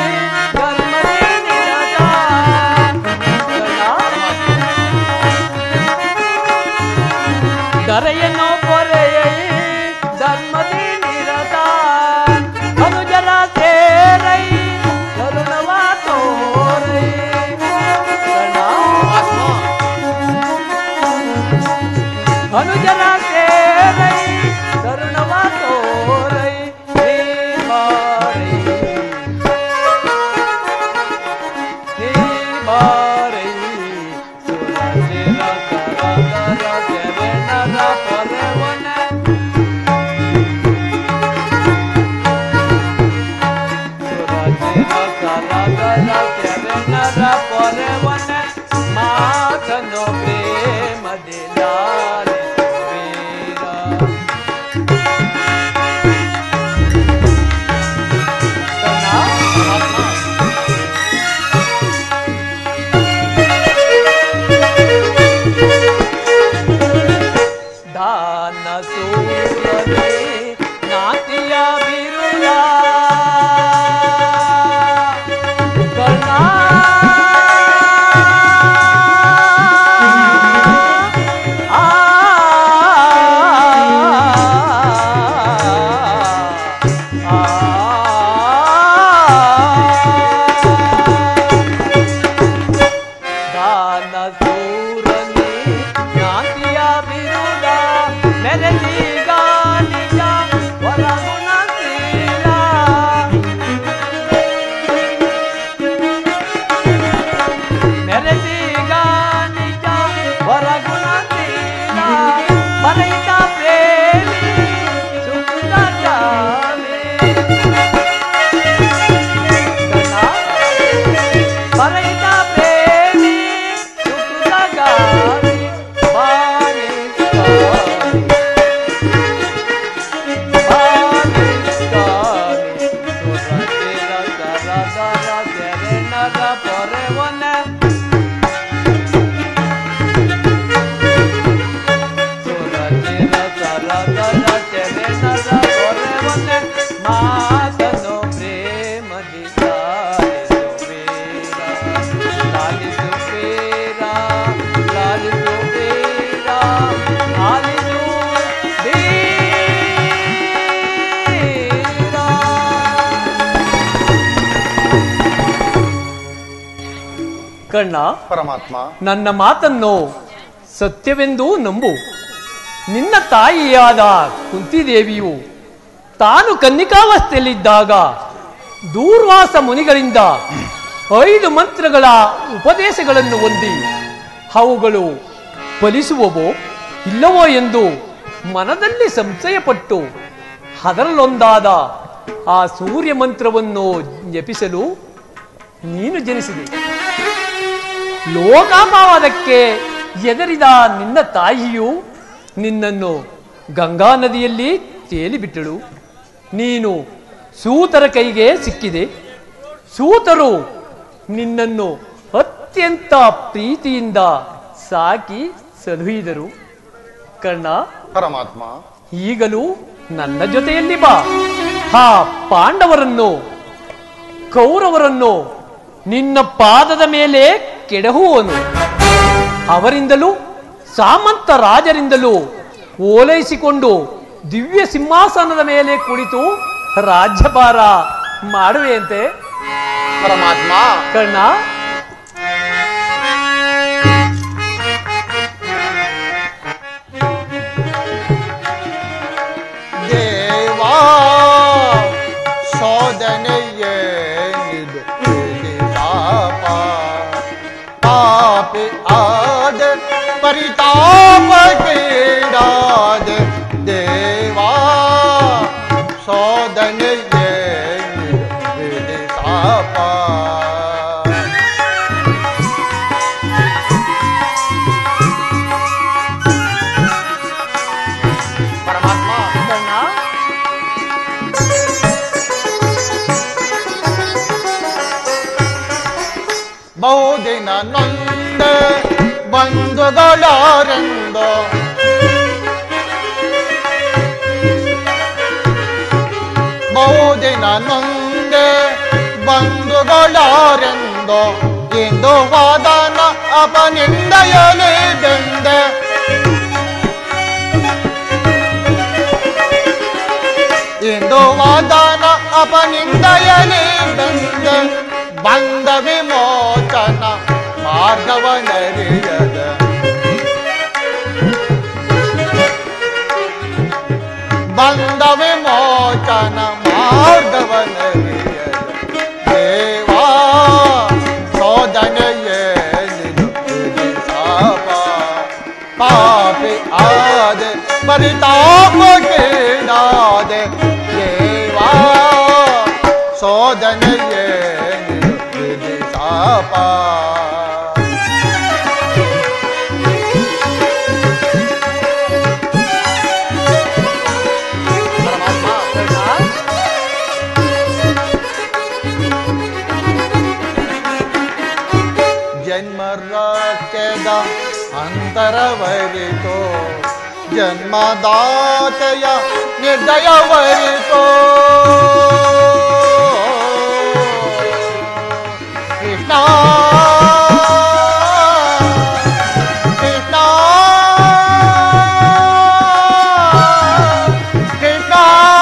ದರೆಯನ್ನು ಪೊರೆಯೈ ಧರ್ಮದಿ ನಿರತ ಅನುಜರ ಸೇರೈ ಕರುಣವ ತೋರೈ. ಅನುಜರ ಸೇರೈ ಕರುಣವ ತೋರೈ ಹೇ ಬಾರೈ ಹೇ ಬಾರೈ ಸುರಚಿರ ಕರದರ ಶರಣರ ಪರವನ ಸುರಚಿರ ಕರದರ ಶರಣರ ಪರವನ ಮಾತನು ಪ್ರೇಮದಿ ಲಾಲಿಸುವೀರ. ದಾನ ಸೂರನೇ ನಾತಿಯ ಬಿರುಳ ಕರ್ಣ, ನರ ಪೊರೆವನ ಸುರಚಿರ ಸರದರ ಚೆರೆ ನರ ಪೊರೆವನ ಮಾತನು ಪ್ರೇಮದಿ ಲಾಲಿಸು ವೀರ ಲಾಲಿಸು ವೀರ ಲಾಲಿಸು ವೀರ ಲಾಲಿಸು ಕರ್ಣ, ಪರಮಾತ್ಮ, ನನ್ನ ಮಾತನ್ನು ಸತ್ಯವೆಂದು ನಂಬು. ನಿನ್ನ ತಾಯಿಯಾದ ಕುಂತಿದೇವಿಯು ತಾನು ಕನ್ನಿಕಾವಸ್ಥೆಯಲ್ಲಿದ್ದಾಗ ದೂರ್ವಾಸ ಮುನಿಗಳಿಂದ ಐದು ಮಂತ್ರಗಳ ಉಪದೇಶಗಳನ್ನು ಹೊಂದಿ ಅವುಗಳು ಫಲಿಸುವವೋ ಇಲ್ಲವೋ ಎಂದು ಮನದಲ್ಲಿ ಸಂಶಯಪಟ್ಟು ಅದರಲ್ಲೊಂದಾದ ಆ ಸೂರ್ಯ ಮಂತ್ರವನ್ನು ಜಪಿಸಲು ನೀನು ಜನಿಸಿದೆ. ಲೋಕಾಪವಾದಕ್ಕೆ ಎದರಿದ ನಿನ್ನ ತಾಯಿಯು ನಿನ್ನನ್ನು ಗಂಗಾ ನದಿಯಲ್ಲಿ ತೇಲಿಬಿಟ್ಟಳು. ನೀನು ಸೂತರ ಕೈಗೆ ಸಿಕ್ಕಿದೆ. ಸೂತರು ನಿನ್ನನ್ನು ಅತ್ಯಂತ ಪ್ರೀತಿಯಿಂದ ಸಾಕಿ ಸಲುಹಿದರು. ಕರ್ಣ, ಪರಮಾತ್ಮ, ಈಗಲೂ ನನ್ನ ಜೊತೆಯಲ್ಲಿ ಬಾ. ಆ ಪಾಂಡವರನ್ನು ಕೌರವರನ್ನು ನಿನ್ನ ಪಾದದ ಮೇಲೆ ಕೆಡಹುವನು. ಅವರಿಂದಲೂ ಸಾಮಂತ ರಾಜರಿಂದಲೂ ಓಲೈಸಿಕೊಂಡು ದಿವ್ಯ ಸಿಂಹಾಸನದ ಮೇಲೆ ಕುಳಿತು ರಾಜ್ಯಭಾರ ಮಾಡುವೆಯಂತೆ. ಪರಮಾತ್ಮ, ಕರ್ಣ, ದೇವಾ ಸೋದನೆಯೇ पापे आद परिताप पीड़ाद देवा सौदन विदितापा परमात्मा, ಕರ್ಣ, ಬಹುದಿನ ನೊಂದ ಬಂಧುಗಳಾರೆಂದು ಬಹುದಿನ ನೊಂದ ಬಂಧುಗಳಾರೆಂದು ಇಂದು ವಾದನ ಅಪನಿಂದೆಯಲಿ ಬೆಂದೆ ಇಂದು ವಾದನ ಅಪನಿಂದೆಯಲಿ ಬೆಂದೆ ಬಂದ ವಿಮೋಚನ ಮಾರ್ಗವನರಿಯದ ಬಂದ ವಿಮೋಚನ ಮಾರ್ಗವನರಿಯದ ದೇವಾ ಸೋದನೆಯೇ ಸಾಪ ಪಾಪಿ ಆದೆ ಪರಿತಾಪ ಕೀಡಾದೆ ದೇವಾ ಸೋದನೆಯೇ ಸಾಪಾ ಜನ್ಮರಾಜ್ಯದ ಅಂತರವರಿತೋ ಜನ್ಮದಾತೆಯ ನಿರ್ದಯವರಿತೋ ಕೃಷ್ಣ ಕೃಷ್ಣ ಕೃಷ್ಣ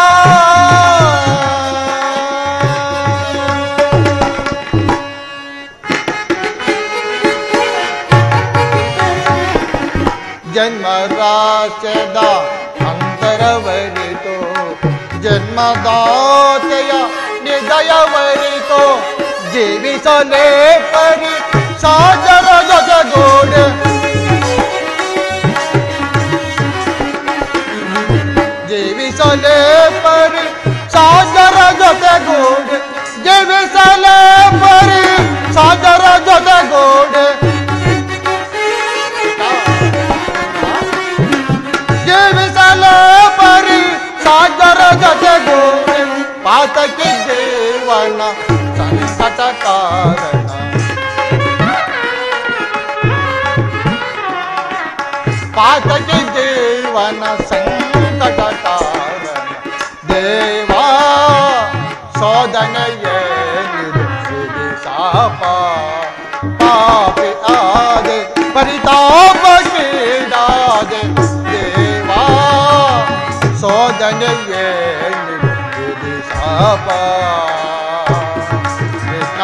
ಜನ್ಮರಾಜ್ಯದ ಅಂತರವರಿತೋ ಜನ್ಮದಾತೆಯ ನಿದಯವರಿತೋ ಜೀವಿಸಲೇ ಪರಿ ಸಾಜರ ಜಗಗೋಡ ಜೀವಿಸಲೇ ಪರಿ ಸಾಜರ ಜೊತೆಗೂಡ ಜೀವಿಸಲೇ ಪರಿ ಸಾಜರ ಜೊತೆಗೂಡ ಜೀವಿಸಲೇ ಪರಿ ಸಾಜರ ಜೊತೆಗೂಡ ಪಾತಕಿ ದೇವನ ಸಂಕಟ ಕಾರಣ ಪಾತಕಿ ಜೀವನ ಸಂಕಟ ಕಾರಣ ದೇವಾ ಶೋಧನೆಯೇ ನಿರುಸಿಗೆ ಶಾಪ ಪಾಪಿ ಆದೆ ಪರಿತಾಪಕ್ಕೀಡಾದೆ ದೇವಾ ಶೋಧನೆಯೇ ನಿರುಸಿಗೆ ಶಾಪ ಕೃಷ್ಣ.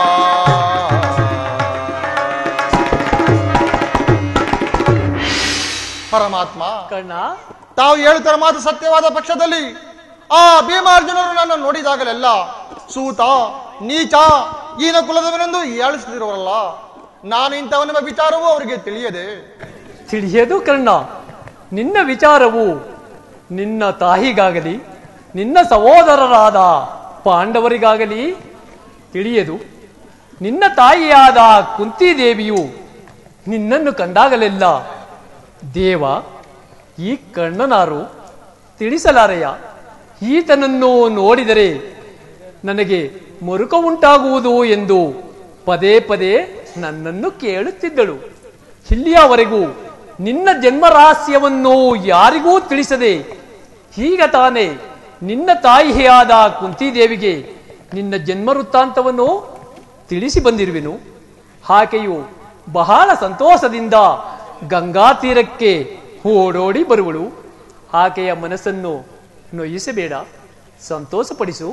ಪರಮಾತ್ಮ ಕರ್ಣ, ತಾವು ಹೇಳುತ್ತಾರೆ ಮಾತು ಸತ್ಯವಾದ ಪಕ್ಷದಲ್ಲಿ ಆ ಭೀಮಾರ್ಜುನರು ನನ್ನ ನೋಡಿದಾಗಲೆಲ್ಲ ಸೂತ ನೀಚ ಈನ ಕುಲದವನೆಂದು ಹೇಳಿಸುತ್ತಿರುವರಲ್ಲ, ನಾನು ಇಂಥವನೆಂಬ ವಿಚಾರವೂ ಅವರಿಗೆ ತಿಳಿಯದೆ. ತಿಳಿಯದು ಕರ್ಣ, ನಿನ್ನ ವಿಚಾರವು ನಿನ್ನ ತಾಯಿಗಾಗಲಿ ನಿನ್ನ ಸಹೋದರರಾದ ಪಾಂಡವರಿಗಾಗಲಿ ತಿಳಿಯದು. ನಿನ್ನ ತಾಯಿಯಾದ ಕುಂತಿದೇವಿಯು ನಿನ್ನನ್ನು ಕಂಡಾಗಲೆಲ್ಲ ದೇವ ಈ ಕರ್ಣನಾರು ತಿಳಿಸಲಾರೆಯ, ಈತನನ್ನು ನೋಡಿದರೆ ನನಗೆ ಮರುಕ ಉಂಟಾಗುವುದು ಎಂದು ಪದೇ ಪದೇ ನನ್ನನ್ನು ಕೇಳುತ್ತಿದ್ದಳು. ಇಲ್ಲಿಯವರೆಗೂ ನಿನ್ನ ಜನ್ಮ ರಹಸ್ಯವನ್ನು ಯಾರಿಗೂ ತಿಳಿಸದೆ ಈಗ ತಾನೇ ನಿನ್ನ ತಾಯಿಯಾದ ಕುಂತಿದೇವಿಗೆ ನಿನ್ನ ಜನ್ಮ ವೃತ್ತಾಂತವನ್ನು ತಿಳಿಸಿ ಬಂದಿರುವೆನು. ಆಕೆಯು ಬಹಳ ಸಂತೋಷದಿಂದ ಗಂಗಾ ತೀರಕ್ಕೆ ಓಡೋಡಿ ಬರುವಳು. ಆಕೆಯ ಮನಸ್ಸನ್ನು ನೋಯಿಸಬೇಡ, ಸಂತೋಷಪಡಿಸು.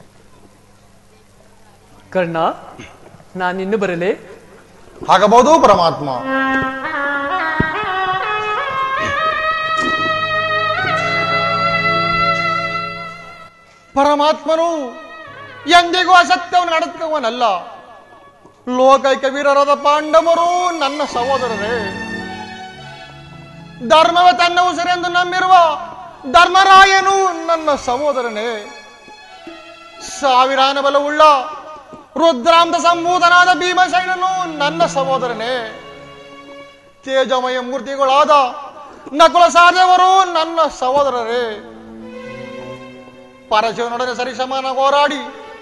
ಕರ್ಣ, ನಾನಿನ್ನು ಬರಲೇ? ಆಗಬಹುದು ಪರಮಾತ್ಮ. ಪರಮಾತ್ಮನು ಎಂದಿಗೂ ಅಸತ್ಯವನ್ನು ನಡೆದುವನಲ್ಲ. ಲೋಕೈಕ ವೀರರಾದ ಪಾಂಡವರು ನನ್ನ ಸಹೋದರರೇ. ಧರ್ಮವೇ ತನ್ನ ಉಸಿರೆಂದು ನಂಬಿರುವ ಧರ್ಮರಾಯನು ನನ್ನ ಸಹೋದರನೇ. ಸಾವಿರಾನ ಬಲವುಳ್ಳ ರುದ್ರಾಂತ ಸಂಭೂತನಾದ ಭೀಮಸೇನನು ನನ್ನ ಸಹೋದರನೇ. ತೇಜಮಯ ಮೂರ್ತಿಗಳಾದ ನಕುಲ ಸಹದೇವರು ನನ್ನ ಸಹೋದರರೇ. ಪರಶಿವನೊಡನೆ ಸರಿಸಮಾನ ಹೋರಾಡಿ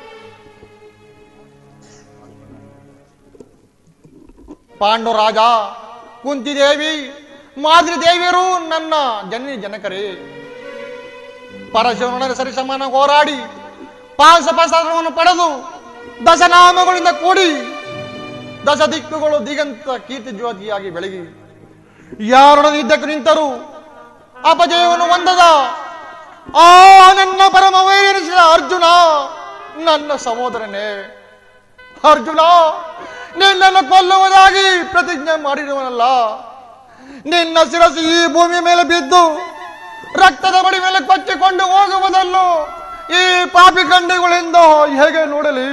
ಪಾಂಡುರಾಜ ಕುಂತಿದೇವಿ ಮಾದ್ರಿ ದೇವಿಯರು ನನ್ನ ಜನನಿ ಜನಕರೇ. ಪರಶಿವನೊಡನೆ ಸರಿಸಮಾನ ಹೋರಾಡಿ ಪಾಶಪಸ್ತ್ರವನ್ನು ಪಡೆದು ದಶನಾಮಗಳಿಂದ ಕೂಡಿ ದಶ ದಿಕ್ಕುಗಳು ದಿಗಂತ ಕೀರ್ತಿ ಜ್ಯೋತಿಯಾಗಿ ಬೆಳಗಿ ಯಾರೊಡನೆ ಯುದ್ಧಕ್ಕೆ ನಿಂತರು ಅಪಜಯವನ್ನು ಹೊಂದದ ಆ ನನ್ನ ಪರಮ ವೈರಿಸಿದ ಅರ್ಜುನ ನನ್ನ ಸಹೋದರನೇ. ಅರ್ಜುನ, ನಿನ್ನನ್ನು ಕೊಲ್ಲುವುದಾಗಿ ಪ್ರತಿಜ್ಞೆ ಮಾಡಿರುವನಲ್ಲ. ನಿನ್ನ ಶಿರಸ್ಸು ಈ ಭೂಮಿ ಮೇಲೆ ಬಿದ್ದು ರಕ್ತದ ಬಡಿ ಮೇಲೆ ಕೊಚ್ಚಿಕೊಂಡು ಹೋಗುವುದನ್ನು ಈ ಪಾಪಿ ಕಂಡಿಗಳಿಂದ ಹೇಗೆ ನೋಡಲಿ?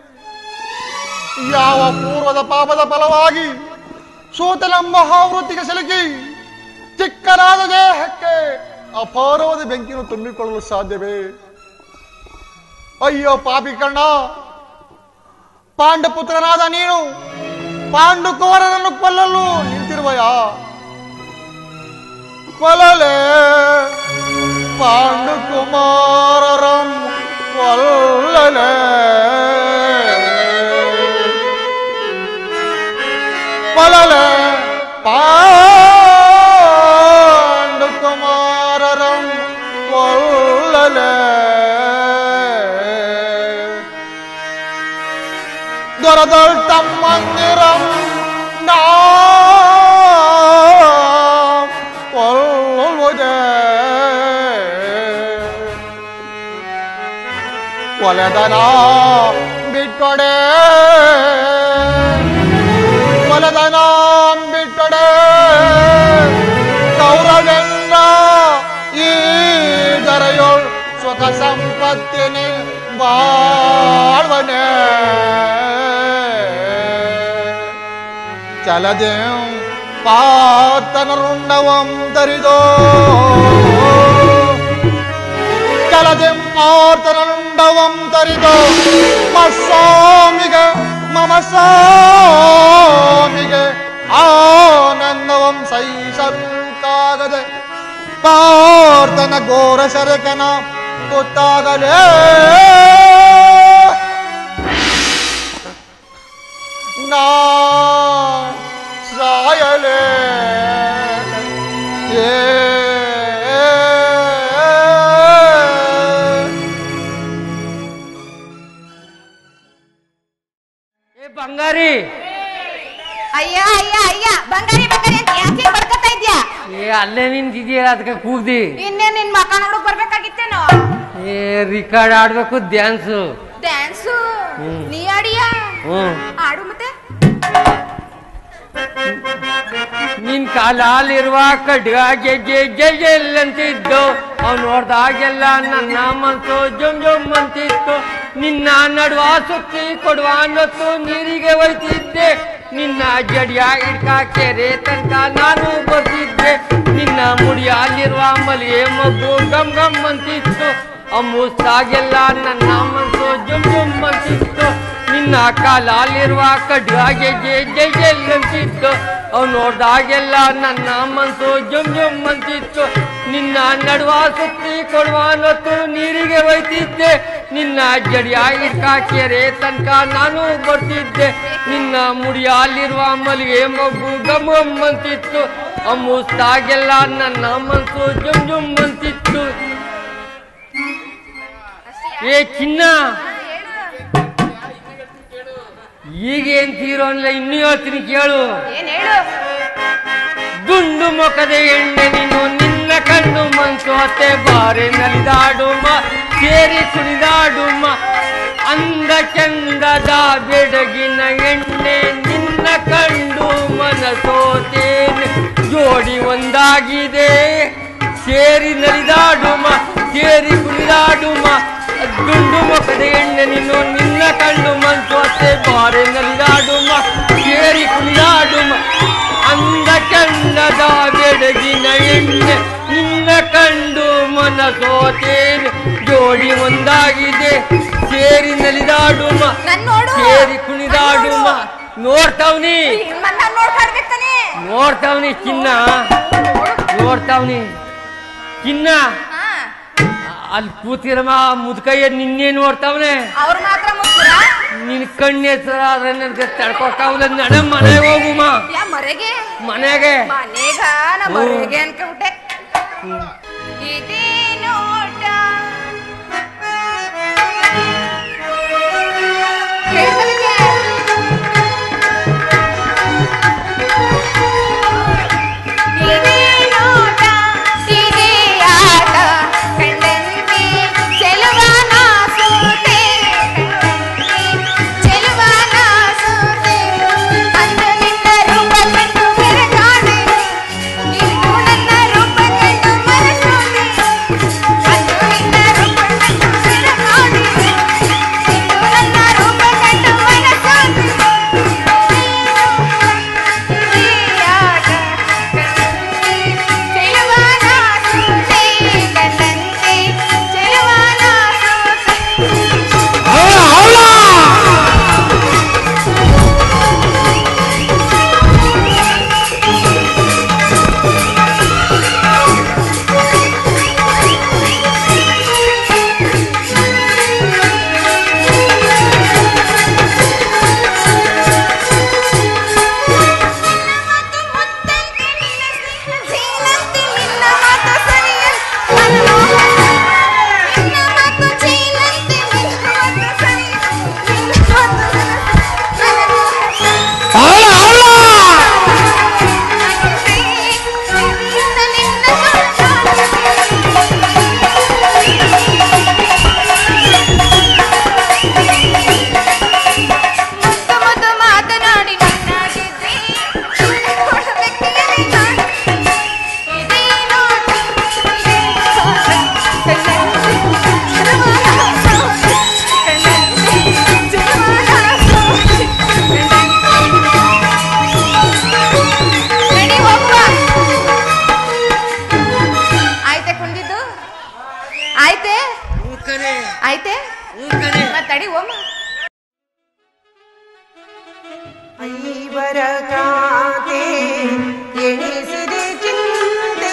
ಯಾವ ಪೂರ್ವದ ಪಾಪದ ಫಲವಾಗಿ ಸೂತನ ಮಹಾವೃತ್ತಿಗೆ ಸಿಲುಕಿ ಚಿಕ್ಕನಾದ ದೇಹಕ್ಕೆ ಅಪಾರವಾದ ಬೆಂಕಿಯನ್ನು ತುಂಬಿಕೊಳ್ಳಲು ಸಾಧ್ಯವೇ? ಅಯ್ಯೋ ಪಾಪಿ ಕಣ್ಣ, ಪಾಂಡುಪುತ್ರನಾದ ನೀನು ಪಾಂಡುಕುವರನನ್ನು ಕೊಲ್ಲಲು ನಿಂತಿರುವಯ? ಕೊಲ್ಲಲೇ ಪಾಂಡುಕುಮಾರರಂ ಕೊಲ್ಲಲೇ. ಕೊಲ್ಲಲೇ ಪಾಂಡುಕುಮಾರರಂ ಕೊಲ್ಲಲೇ. ದೊರದೊಳ್ ತಮ್ಮಂದಿರಂ ನಾ ಕೊಲ್ಲುವುದೇ. ಕೊಲೆದನ ಬಿಟ್ಟೊಡೆ ಕೊಲೆದನ ಬಿಟ್ಟೊಡೆ ಕೌರವೆಲ್ಲ ಈ ದರೆಯೊಳ್ ಸುಖ ಸಂಪತ್ತಿನಿ ಬಾಳ್ವನೆ. ಚಲದೇಂ ಪಾತನರುಂಡವಂ ತರಿದೋ ಚಲದೇಂ ಪಾತನರುಂಡವಂ ತರಿದೋ ಮಸ್ವಾಮಿಗೆ ಮಮ ಸ್ವಾಮಿಗೆ ಆನಂದವಂ ಸೈಸಲ್ಕಾಗದೆ ಪಾರ್ಥನ ಘೋರ ಶರಕನ ಗೊತ್ತಾಗಲೇ. ನಾ ಸಾಯಲೇ ಬಂಗಾರಿ ಅಯ್ಯ ಅಯ್ಯ ಅಯ್ಯ ಬಂಗಾರಿ ಬಂಗಾರಿ ಅಂತ ಯಾಕೆ ಬಡ್ಕತ್ತಾ ಇದ್ಯಾ? ಏ ಅಲ್ಲೇ ನಿಂತಿದ್ಯಾ ಅದಕ್ಕೆ ಕೂಗ್ದಿ. ಇನ್ನೇ ನಿನ್ ಮಕ ನೋಡಕ್ ಬರ್ಬೇಕಾಗಿತ್ತೇನೋ? ಏ ರಿಕಾರ್ಡ್ ಆಡ್ಬೇಕು ಡ್ಯಾನ್ಸು. ಡ್ಯಾನ್ಸು ನೀ ಆಡಿಯಾ? ಹ್ಮ್ ಆಡು ಮತ್ತೆ. ನಿನ್ ಕಾಲಲ್ಲಿರುವ ಖಡ್ಗ ಗೆಜ್ಜೆ ಗೆಜ್ಜೆ ಎಲ್ಲಂತಿದ್ದು ಅವ್ ನೋಡ್ದಾಗೆಲ್ಲ ನನ್ನ ಮನ್ಸು ಜೊಮ್ ಜೊಮ್ ಅಂತಿತ್ತು. ನಿನ್ನ ನಡುವ ಸುತ್ತಿ ಕೊಡುವ ಅನ್ನೊತ್ತು ನೀರಿಗೆ ಒಯ್ತಿದ್ದೆ. ನಿನ್ನ ಜಡಿಯ ಇಡ್ಕ ಕೆರೆ ತನಕ ನಾನು ಬರ್ತಿದ್ದೆ. ನಿನ್ನ ಮುಡಿಯಲ್ಲಿರುವ ಮಲ್ಲಿಗೆ ಮಬ್ಬು ಗಮ್ ಗಮ್ ಅಂತಿತ್ತು. ಅಮ್ಮುಸ್ತಾಗೆಲ್ಲ ನನ್ನ ಮನ್ಸು ಜುಮ್ ಜುಮ್ ಅಂತಿತ್ತು. ನಿನ್ನ ಕಾಲಲ್ಲಿರುವ ಖಡ್ಗ ಗೆಜ್ಜೆ ಗೆಜ್ಜೆ ಎಲ್ಲಂತಿತ್ತು ಅವ್ ನೋಡ್ದಾಗೆಲ್ಲ ನನ್ನ ಮನ್ಸು ಜುಮ್ ಜುಮ್ ಅಂತಿತ್ತು. ನಿನ್ನ ನಡುವ ಸುತ್ತಿ ಕೊಡುವ ಅನ್ನೊತ್ತು ನೀರಿಗೆ ಒಯ್ತಿದ್ದೆ. ನಿನ್ನ ಜಡಿಯ ಇಡ್ಕ ಕೆರೆ ತನಕ ನಾನು ಬರ್ತಿದ್ದೆ. ನಿನ್ನ ಮುಡಿಯಲ್ಲಿರುವ ಮಲ್ಲಿಗೆ ಮಬ್ಬು ಗಮ್ ಗಮ್ ಅಂತಿತ್ತು. ಅಮ್ಮುಸ್ತಾಗೆಲ್ಲ ನನ್ನ ಮನ್ಸು ಜುಮ್ ಜುಮ್ ಅಂತಿತ್ತು. ಏ ಚಿನ್ನ ಈಗೇನ್ ತೀರೋನ್ಲ ಇನ್ನೂ ಹೇಳ್ತೀನಿ ಕೇಳು. ದುಂಡು ಮುಖದ ಎಣ್ಣೆ ನೀನು ನಿನ್ನ ಕಣ್ಣು ಮಂಚೋತೆ ಬಾರೆ ನಲಿದಾಡುಮ ಸೇರಿ ಕುಣಿದಾಡುಮ. ಅಂದ ಚಂದದ ಬೆಡಗಿನ ಎಣ್ಣೆ ನಿನ್ನ ಕಂಡು ಮನಸೋತೇನೆ. ಜೋಡಿ ಒಂದಾಗಿದೆ ಸೇರಿ ನಲಿದಾಡುಮ ಸೇರಿ ಕುಣಿದಾಡುಮ. ದುಂಡು ಮುಖದ ಎಣ್ಣೆ ನೀನು ನಿನ್ನ ಕಣ್ಣು ಮನ್ಸೋತೆ ಬಾರೆ ನಲಿದಾಡುಮ ಸೇರಿ ಕುಣಿದಾಡುಮ. ಅಂದ ಚಂದದ ಬೆಡಗಿನ ಎಣ್ಣೆ ನಿನ್ನ ಕಂಡು ಮನಸೋತೇನೆ. ಜೋಡಿ ಒಂದಾಗಿದೆ ಸೇರಿ ನಲಿದಾಡುಮ ಸೇರಿ ಕುಣಿದಾಡುಮ. ನೋಡ್ತಾವ್ನಿ ನೋಡ್ತಾವ್ನಿ ಚಿನ್ನ ನೋಡ್ತಾವ್ನಿ ಚಿನ್ನ. ಅಲ್ಲಿ ಕೂತಿರಮ್ಮ ಮುದ್ಕಯ್ಯ ನಿನ್ನೆ ನೋಡ್ತಾವನೆ. ಅವ್ರು ಮಾತ್ರ ನಿನ್ ಕಣ್ಣೆ ಆದ್ರೆ ನನ್ಗೆ ತಡ್ಕೋಕಾವಲ್ಲ. ನಡ ಮನೆಗೆ ಹೋಗುಮ ಮರೆಗೆ ಮನೆಗೆ ಮನೆಗ ನಾ ಮರೆಗೆ ಅನ್ಕೊಂಬಿಟ್ಟೆ. ಇದೇ ನೋಟ ಇದೇ ನೋಟ ಇದೇ ಆಟ ಕಂಡಂತೆ ಚೆಲುವನ ಸೋತೆ ಚೆಲುವನ ಸೋತೆ. ಅಂದು ನಿನ್ನ ರೂಪ ಕಂಡು ಬೆರಗಾದೆ ಇಂದು ನನ್ನ ರೂಪ ಕಂಡು ಮನಸೋದೆ. ಅಂದು ನಿನ್ನ ರೂಪ ಕಂಡು ಬೆರಗಾದೆ ಇಂದು ನನ್ನ ರೂಪ ಕಂಡು ಮನಸೋದೆ. ಇದೇ ಆಟ ಕಂಡಂತೆ ಚೆಲುವನ ಸೋತೆ ಕಂಡಂತೆ ಚೆಲುವನ ತಡಿ ಓಮ. ಐವರ ಕ್ರಾಂತಿ ಎಣಿಸಿದೆ ಚಿಂತೆ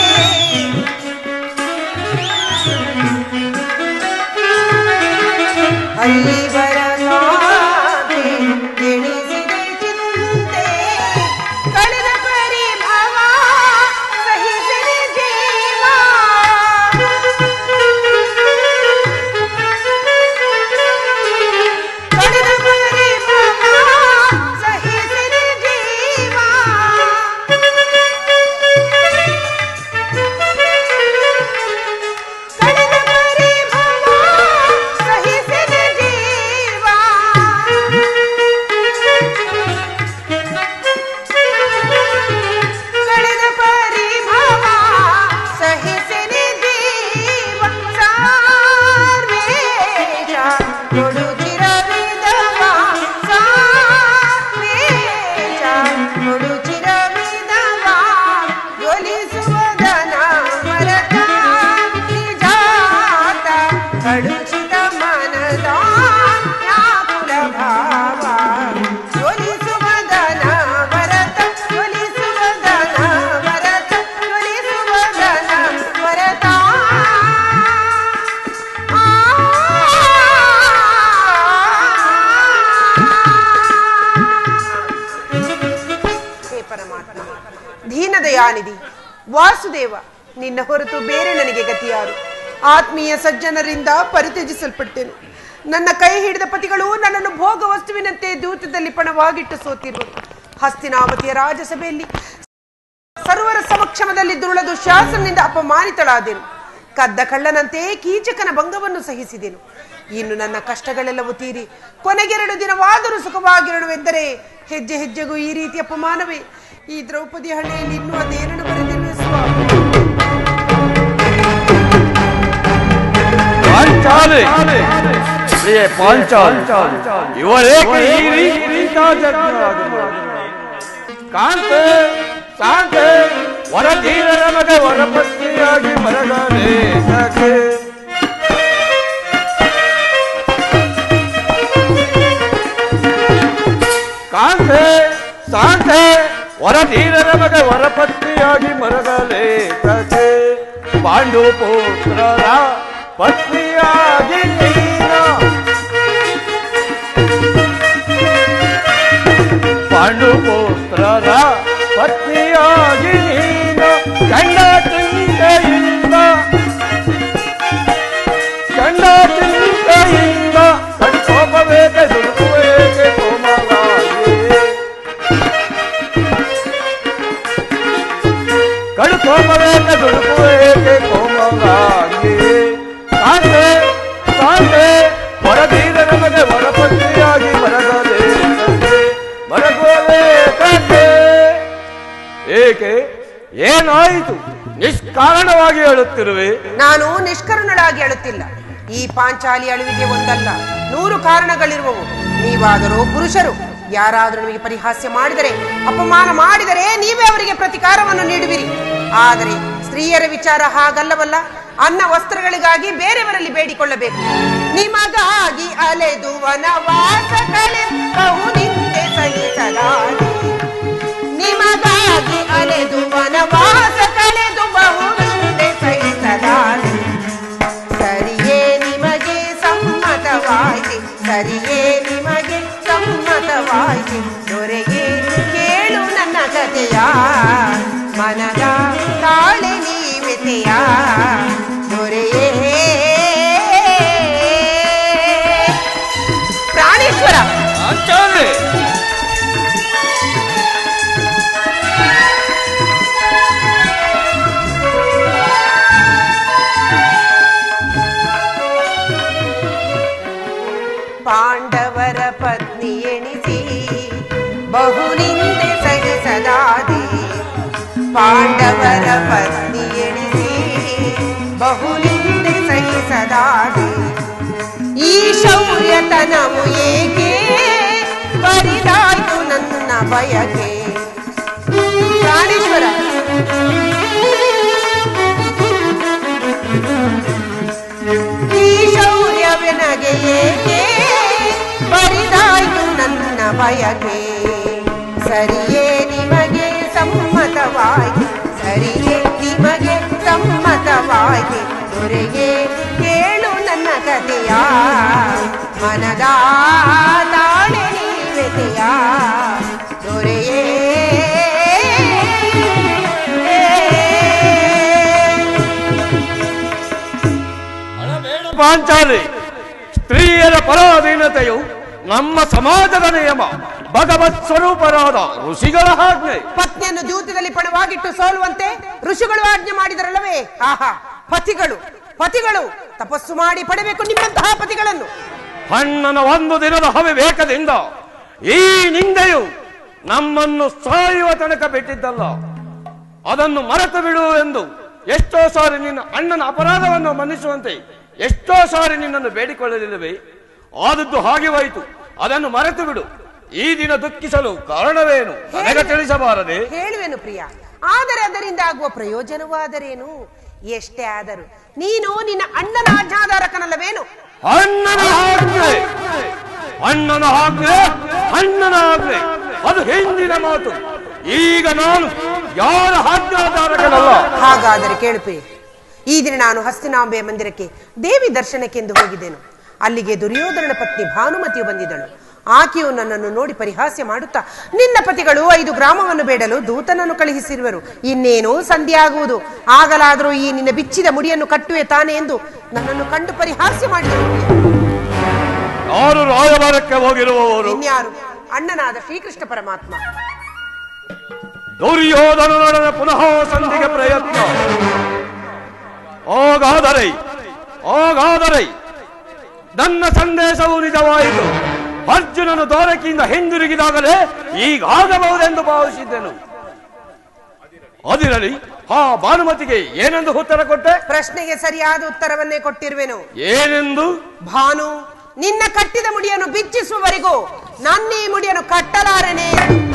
ಐವರ ಕ್ರಾಂತಿ ಎಣಿಸಿದೆ ಚಿಂತೆ. ಕಳೆದ ಪರಿಭವ ಸಹಿಸಿದೆ ಜೀವ. ಕಳೆದ ಪರಿಭವ ದಯಾನಿಧಿ ವಾಸುದೇವ, ನಿನ್ನ ಹೊರತು ಬೇರೆ ನನಗೆ ಗತಿಯಾರು. ಆತ್ಮೀಯ ಸಜ್ಜನರಿಂದ ಪರಿತ್ಯಜಿಸಲ್ಪಟ್ಟೆನು. ನನ್ನ ಕೈ ಹಿಡಿದ ಪತಿಗಳು ನನ್ನನ್ನು ಭೋಗ ವಸ್ತುವಿನಂತೆ ದೂತದಲ್ಲಿ ಪಣವಾಗಿಟ್ಟು ಸೋತಿರುವರು. ಹಸ್ತಿನಾವತಿಯ ರಾಜಸಭೆಯಲ್ಲಿ ಸರ್ವರ ಸಮಕ್ಷಮದಲ್ಲಿ ದುರುಳದು ಶಾಸನದಿಂದ ಅಪಮಾನಿತಳಾದೆನು. ಕದ್ದ ಕಳ್ಳನಂತೆ ಕೀಚಕನ ಭಂಗವನ್ನು ಸಹಿಸಿದೆನು. ಇನ್ನು ನನ್ನ ಕಷ್ಟಗಳೆಲ್ಲವೂ ತೀರಿ ಕೊನೆಗೆರಡು ದಿನವಾದರೂ ಸುಖವಾಗಿರಳುವೆಂದರೆ ಹೆಜ್ಜೆ ಹೆಜ್ಜೆಗೂ ಈ ರೀತಿ ಅಪಮಾನವೇ. ಈ ದ್ರೌಪದಿ ಹಳ್ಳಿಯಲ್ಲಿ ಇನ್ನೂ ಅದೇನನ್ನು ಬರೆದಿರುವೆ ಸ್ವಾಮಿ. ಪಾಂಚಾಲಿ ಪ್ರಿಯ ಪಾಂಚಾಲಿ ಇವರೇಕೆ ಈ ರೀತಿ ಕಾಂತೆ ಶಾಂತೆ ವರಧೀರರ ಮಗ ವರಪತ್ನಿಯಾಗಿ ಮರಗಲೇ ಸಖೆ ಕಾಂತೆ ಶಾಂತೆ ವರಧೀರರ ಮಗ ವರಪತ್ನಿಯಾಗಿ ಮರಗಲೇ ಸಖೆ ಪಾಂಡು ಪುತ್ರರ ಪತ್ನಿಯಾಗಿ ನೀನ ಪಾಂಡು ಪುತ್ರರ ಪತ್ನಿಯಾಗಿ ನೀನ ಗಂಡ ಚಿಂತೆಯಿಂದ ಗಂಡ ಚಿಂತೆಯಿಂದ ಕಣ್ಕೋಪಬೇಕೆ ದುಡುಕುವೇಕೆ ಕೋಮಲಾಗಿ ಕಣ್ಕೋಪಬೇಕೆ ದುಡುಕುವೇಕೆ ಕೋಮಲಾಗಿ ಕಾಂತೆ ಕಾಂತೆ ವರಧೀರರ ಮಗ ವರಪತ್ನಿಯಾಗಿ ಮರಗಲೇ ಮರಗೋಲೇಕೆ ಏಕೆ ಏನಾಯಿತು ನಿಷ್ಕಾರಣವಾಗಿ ಹೇಳುತ್ತಿರುವೆ? ನಾನು ನಿಷ್ಕರಣಳಾಗಿ ಹೇಳುತ್ತಿಲ್ಲ. ಈ ಪಾಂಚಾಲಿ ಅಳುವಿಗೆ ಒಂದಲ್ಲ ನೂರು ಕಾರಣಗಳಿರುವವು. ನೀವಾದರೂ ಪುರುಷರು ಯಾರಾದರೂ ನಿಮಗೆ ಪರಿಹಾಸ್ಯ ಮಾಡಿದರೆ, ಅಪಮಾನ ಮಾಡಿದರೆ ನೀವೇ ಅವರಿಗೆ ಪ್ರತಿಕಾರವನ್ನು ನೀಡುವಿರಿ. ಆದರೆ ಸ್ತ್ರೀಯರ ವಿಚಾರ ಹಾಗಲ್ಲವಲ್ಲ. ಅನ್ನ ವಸ್ತ್ರಗಳಿಗಾಗಿ ಬೇರೆಯವರಲ್ಲಿ ಬೇಡಿಕೊಳ್ಳಬೇಕು. ನಿಮಗಾಗಿ ಅಲೆದು ವನವಾಸ ಕಳೆದವು ನಿಂದೆ ಸಹಿಸಲಾರೆ. ನಿಮಗಾಗಿ ಅಲೆದು ವನವಾಸ ಕಳೆದು ಬಹು ಸಹಿಸಲಾರೆ. ಸರಿಯೇ ನಿಮಗೆ ಸಮ್ಮತವಾಯಿತೆ, ಸರಿಯೇ ನಿಮಗೆ ಸಮ್ಮತವಾಯಿತೆ. ದೊರೆಯೇ ಕೇಳು ನನ್ನ ಕಥೆಯ, ಮನದ ತಾಳೆ ನೀವೆತೆಯ. ದೊರೆಯೇ ಪ್ರಾಣೇಶ್ವರ ಪಾಂಡವರ ಪತ್ನಿ ಎಣಿಸಿ ಬಹುನಿಂದೆ ಸಹಿಸದಾದೆ. ಪಾಂಡವರ ಪತ್ನಿ ಎಣಿಸಿ ಬಹುನಿಂದೆ ಸಹಿಸದಾದೆ. ಈ ಶೌರ್ಯತನವು ಏಕೆ ಬರಿದಾಯ್ತು ನನ್ನ ಬಯಕೆ. ಪ್ರಾಣೇಶ್ವರ ಈ ಶೌರ್ಯವೆನಗೆ ಏಕೆ ಬರಿದಾಯ್ತು ನನ್ನ ಬಯಕೆ. ಸರಿಯೇ ನಿಮಗೆ ಸಮ್ಮತವಾಯಿತು, ಸರಿಯೇ ನಿಮಗೆ ಸಮ್ಮತವಾಯಿತು. ದೊರೆಯೇ ಕೇಳು ನನ್ನ ಕಥೆಯ, ಮನದ ತಾಳೆ ನೀವೆತೆಯ. ದೊರೆಯೇ ಪಾಂಚಾಲಿ, ಸ್ತ್ರೀಯರ ಪರಾಧೀನತೆಯು ನಮ್ಮ ಸಮಾಜದ ನಿಯಮ. ಭಗವತ್ ಸ್ವರೂಪರಾದ ಋಷಿಗಳ ಆಜ್ಞೆ. ಪತ್ನಿಯನ್ನು ದ್ಯೂತದಲ್ಲಿ ಪಣವಾಗಿಟ್ಟು ಸೋಲುವಂತೆ ಋಷಿಗಳು ಆಜ್ಞೆ ಮಾಡಿದರಲ್ಲವೇ. ಆಹಾ, ಪತಿಗಳು ಪತಿಗಳು ತಪಸ್ಸು ಮಾಡಿ ಪಡೆಬೇಕು ನಿಮ್ಮಂತಹ ಪತಿಗಳನ್ನು. ಅಣ್ಣನ ಒಂದು ದಿನದ ಅವಿವೇಕದಿಂದ ಈ ನಿಂದೆಯು ನಮ್ಮನ್ನು ಸಾಯುವ ತನಕ ಬಿಟ್ಟಿದ್ದಲ್ಲ. ಅದನ್ನು ಮರೆತು ಬಿಡು ಎಂದು ಎಷ್ಟೋ ಸಾರಿ ನಿನ್ನ ಅಣ್ಣನ ಅಪರಾಧವನ್ನು ಮನ್ನಿಸುವಂತೆ ಎಷ್ಟೋ ಸಾರಿ ನಿನ್ನನ್ನು ಬೇಡಿಕೊಳ್ಳಲಿಲ್ಲವೇ? ಆದದ್ದು ಹಾಗೆ ಹೋಯಿತು, ಅದನ್ನು ಮರೆತು ಬಿಡು. ಈ ದಿನ ದುಃಖಿಸಲು ಕಾರಣವೇನು ನನಗೆ ತಿಳಿಸಬಾರದೆ? ಹೇಳುವೆನು ಪ್ರಿಯ, ಆದರೆ ಅದರಿಂದ ಆಗುವ ಪ್ರಯೋಜನವಾದರೇನು? ಎಷ್ಟೇ ಆದರೂ ನೀನು ನಿನ್ನ ಅಣ್ಣನ ಆಜ್ಞಾಧಾರಕನಲ್ಲವೇನು? ಅಣ್ಣನ ಆಜ್ಞೆ ಅಣ್ಣನ ಆಜ್ಞೆ ಅಣ್ಣನ ಆಜ್ಞೆ ಅದು ಹಿಂದಿನ ಮಾತು. ಈಗ ನಾನು ಯಾರ ಆಜ್ಞಾಧಾರಕನಲ್ಲ. ಹಾಗಾದರೆ ಕೇಳುಪೇ, ಈ ದಿನ ನಾನು ಹಸ್ತಿನಾಂಬೆಯ ಮಂದಿರಕ್ಕೆ ದೇವಿ ದರ್ಶನಕ್ಕೆಂದು ಹೋಗಿದ್ದೆನು. ಅಲ್ಲಿಗೆ ದುರ್ಯೋಧನನ ಪತ್ನಿ ಭಾನುಮತಿಯು ಬಂದಿದ್ದಳು. ಆಕೆಯು ನನ್ನನ್ನು ನೋಡಿ ಪರಿಹಾಸ್ಯ ಮಾಡುತ್ತಾ, ನಿನ್ನ ಪತಿಗಳು ಐದು ಗ್ರಾಮವನ್ನು ಬೇಡಲು ದೂತನನ್ನು ಕಳುಹಿಸಿರುವರು, ಇನ್ನೇನು ಸಂಧಿ ಆಗುವುದು, ಆಗಲಾದರೂ ಈ ನಿನ್ನ ಬಿಚ್ಚಿದ ಮುಡಿಯನ್ನು ಕಟ್ಟುವೆ ತಾನೆ ಎಂದು ನನ್ನನ್ನು ಕಂಡು ಪರಿಹಾಸ್ಯ ಮಾಡಿದರು. ಯಾರು ರಾಯಭಾರಕ್ಕೆ ಹೋಗಿರುವವರು? ಇನ್ಯಾರು, ಅಣ್ಣನಾದ ಶ್ರೀಕೃಷ್ಣ ಪರಮಾತ್ಮ. ದುರ್ಯೋಧನನೊಡನೆ ಪುನಃ ಸಂಧಿಗೆ ಪ್ರಯತ್ನ. ಹಾಗಾದರೆ ಹಾಗಾದರೆ ನನ್ನ ಸಂದೇಶವು ನಿಜವಾಯಿತು. ಅರ್ಜುನನು ದ್ವಾರಕೆಯಿಂದ ಹಿಂದಿರುಗಿದಾಗಲೇ ಈಗಾಗಬಹುದೆಂದು ಭಾವಿಸಿದ್ದೆನು. ಅದಿರಲಿ, ಆ ಭಾನುಮತಿಗೆ ಏನೆಂದು ಉತ್ತರ ಕೊಟ್ಟೆ? ಪ್ರಶ್ನೆಗೆ ಸರಿಯಾದ ಉತ್ತರವನ್ನೇ ಕೊಟ್ಟಿರುವೆನು. ಏನೆಂದು? ಭಾನು, ನಿನ್ನ ಕಟ್ಟಿದ ಮುಡಿಯನ್ನು ಬಿಚ್ಚಿಸುವವರೆಗೂ ನನ್ನ ಈ ಮುಡಿಯನ್ನು ಕಟ್ಟಲಾರೆನೆ.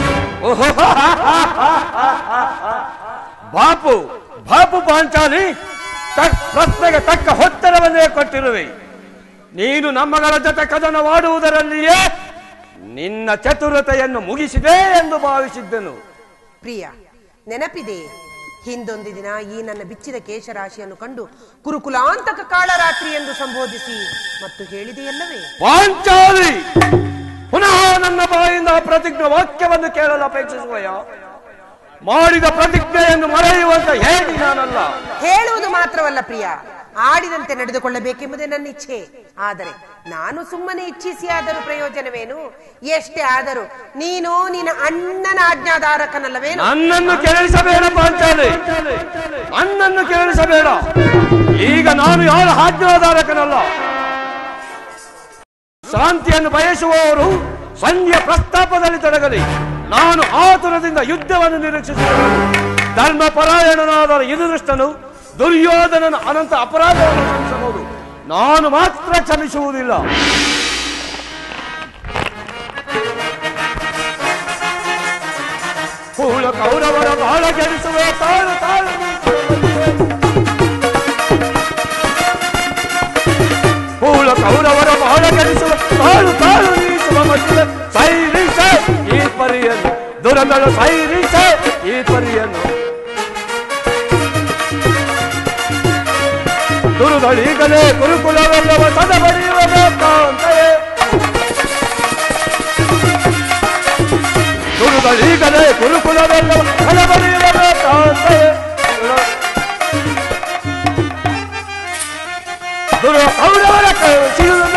ಬಾಪು ಬಾಪು ಪಾಂಚಾಲಿ, ಪ್ರಶ್ನೆಗೆ ತಕ್ಕ ಉತ್ತರವನ್ನೇ ಕೊಟ್ಟಿರುವೆ. ನೀನು ನಮ್ಮಗಳ ಜೊತೆ ಕದನವಾಡುವುದರಲ್ಲಿಯೇ ನಿನ್ನ ಚತುರತೆಯನ್ನು ಮುಗಿಸಿದೆ ಎಂದು ಭಾವಿಸಿದ್ದೆನು. ಪ್ರಿಯ, ನೆನಪಿದೆ, ಹಿಂದೊಂದು ದಿನ ಈ ನನ್ನ ಬಿಚ್ಚಿದ ಕೇಶರಾಶಿಯನ್ನು ಕಂಡು ಕುರುಕುಲಾಂತಕ ಕಾಳರಾತ್ರಿ ಎಂದು ಸಂಬೋಧಿಸಿ ಮತ್ತು ಹೇಳಿದೆಯಲ್ಲವೇ? ಪಾಂಚಾಲಿ, ಪುನಃ ನನ್ನ ಬಾಯಿಂದ ಪ್ರತಿಜ್ಞೆ ವಾಕ್ಯವನ್ನು ಕೇಳಲು ಅಪೇಕ್ಷಿಸುವೆಯ? ಮಾಡಿದ ಪ್ರತಿಜ್ಞೆಯನ್ನು ಮರೆಯುವಂತ ಹೇಳಿ ನಾನಲ್ಲ. ಹೇಳುವುದು ಮಾತ್ರವಲ್ಲ ಪ್ರಿಯ, ಆಡಿದಂತೆ ನಡೆದುಕೊಳ್ಳಬೇಕೆಂಬುದೇ ನನ್ನ ಇಚ್ಛೆ. ಆದರೆ ನಾನು ಸುಮ್ಮನೆ ಇಚ್ಛಿಸಿ ಆದರೂ ಪ್ರಯೋಜನವೇನು? ಎಷ್ಟೇ ಆದರೂ ನೀನು ನಿನ್ನ ಅಣ್ಣನ ಆಜ್ಞಾಧಾರಕನಲ್ಲವೇನು? ನನ್ನನ್ನು ಕೇಳಿಸಬೇಡ ಪಾಂಚಾಲಿ, ನನ್ನನ್ನು ಕೇಳಿಸಬೇಡ. ಈಗ ನಾನು ಯಾರ ಆಜ್ಞಾಧಾರಕನಲ್ಲ. ಶಾಂತಿಯನ್ನು ಬಯಸುವವರು ಸಂಧಿಯ ಪ್ರಸ್ತಾಪದಲ್ಲಿ ತೊಡಗಲಿ. ನಾನು ಆತುರದಿಂದ ಯುದ್ಧವನ್ನು ನಿರೀಕ್ಷಿಸಿದನು. ಧರ್ಮ ಪರಾಯಣನಾದ ಯುಧಿಷ್ಠಿರನು ದುರ್ಯೋಧನನ ಅನಂತ ಅಪರಾಧವನ್ನು ಕ್ಷಮಿಸಬಹುದು, ನಾನು ಮಾತ್ರ ಕ್ಷಮಿಸುವುದಿಲ್ಲ. ಕೂಳ ಕೌರವರ ಬಾಳ ಗೆಡಿಸುವೆ ತಾಳು ತಾಳು ಕೂಳ ಕೌರವರ ಬಾಳ ಗೆಡಿಸುವ ತಾಳು ತಾಳು ನೀಸುವ ಮಧ್ಯೆ ಸೈರಿಸ ಈ ಪರಿಯನ್ನು ದುರಂದಳು ಸೈರಿಸ ಈ ಪರಿಯನ್ನು ದುರುಗಳೀಗಲೇ ಗುರುಕುಲವೆಲ್ಲವ ಸದ ಬಡಿಯುವಬೇಕಂತೆಯೇ ದುರುಗಳೀಗಲೇ ಗುರುಕುಲವೆಲ್ಲವ ಸದ ಬಡಿಯುವಬೇಕಂತೆಯೇ ದುರ ಕೌರವರ ಸಿಗುವುದ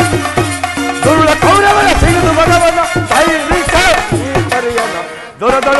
ದುರುಳ ಕೌರವರ ಸಿಗುದು ಭಗವನ ಸೈರಿಸ ಈ ಪರಿಯನ್ನು ದುರದ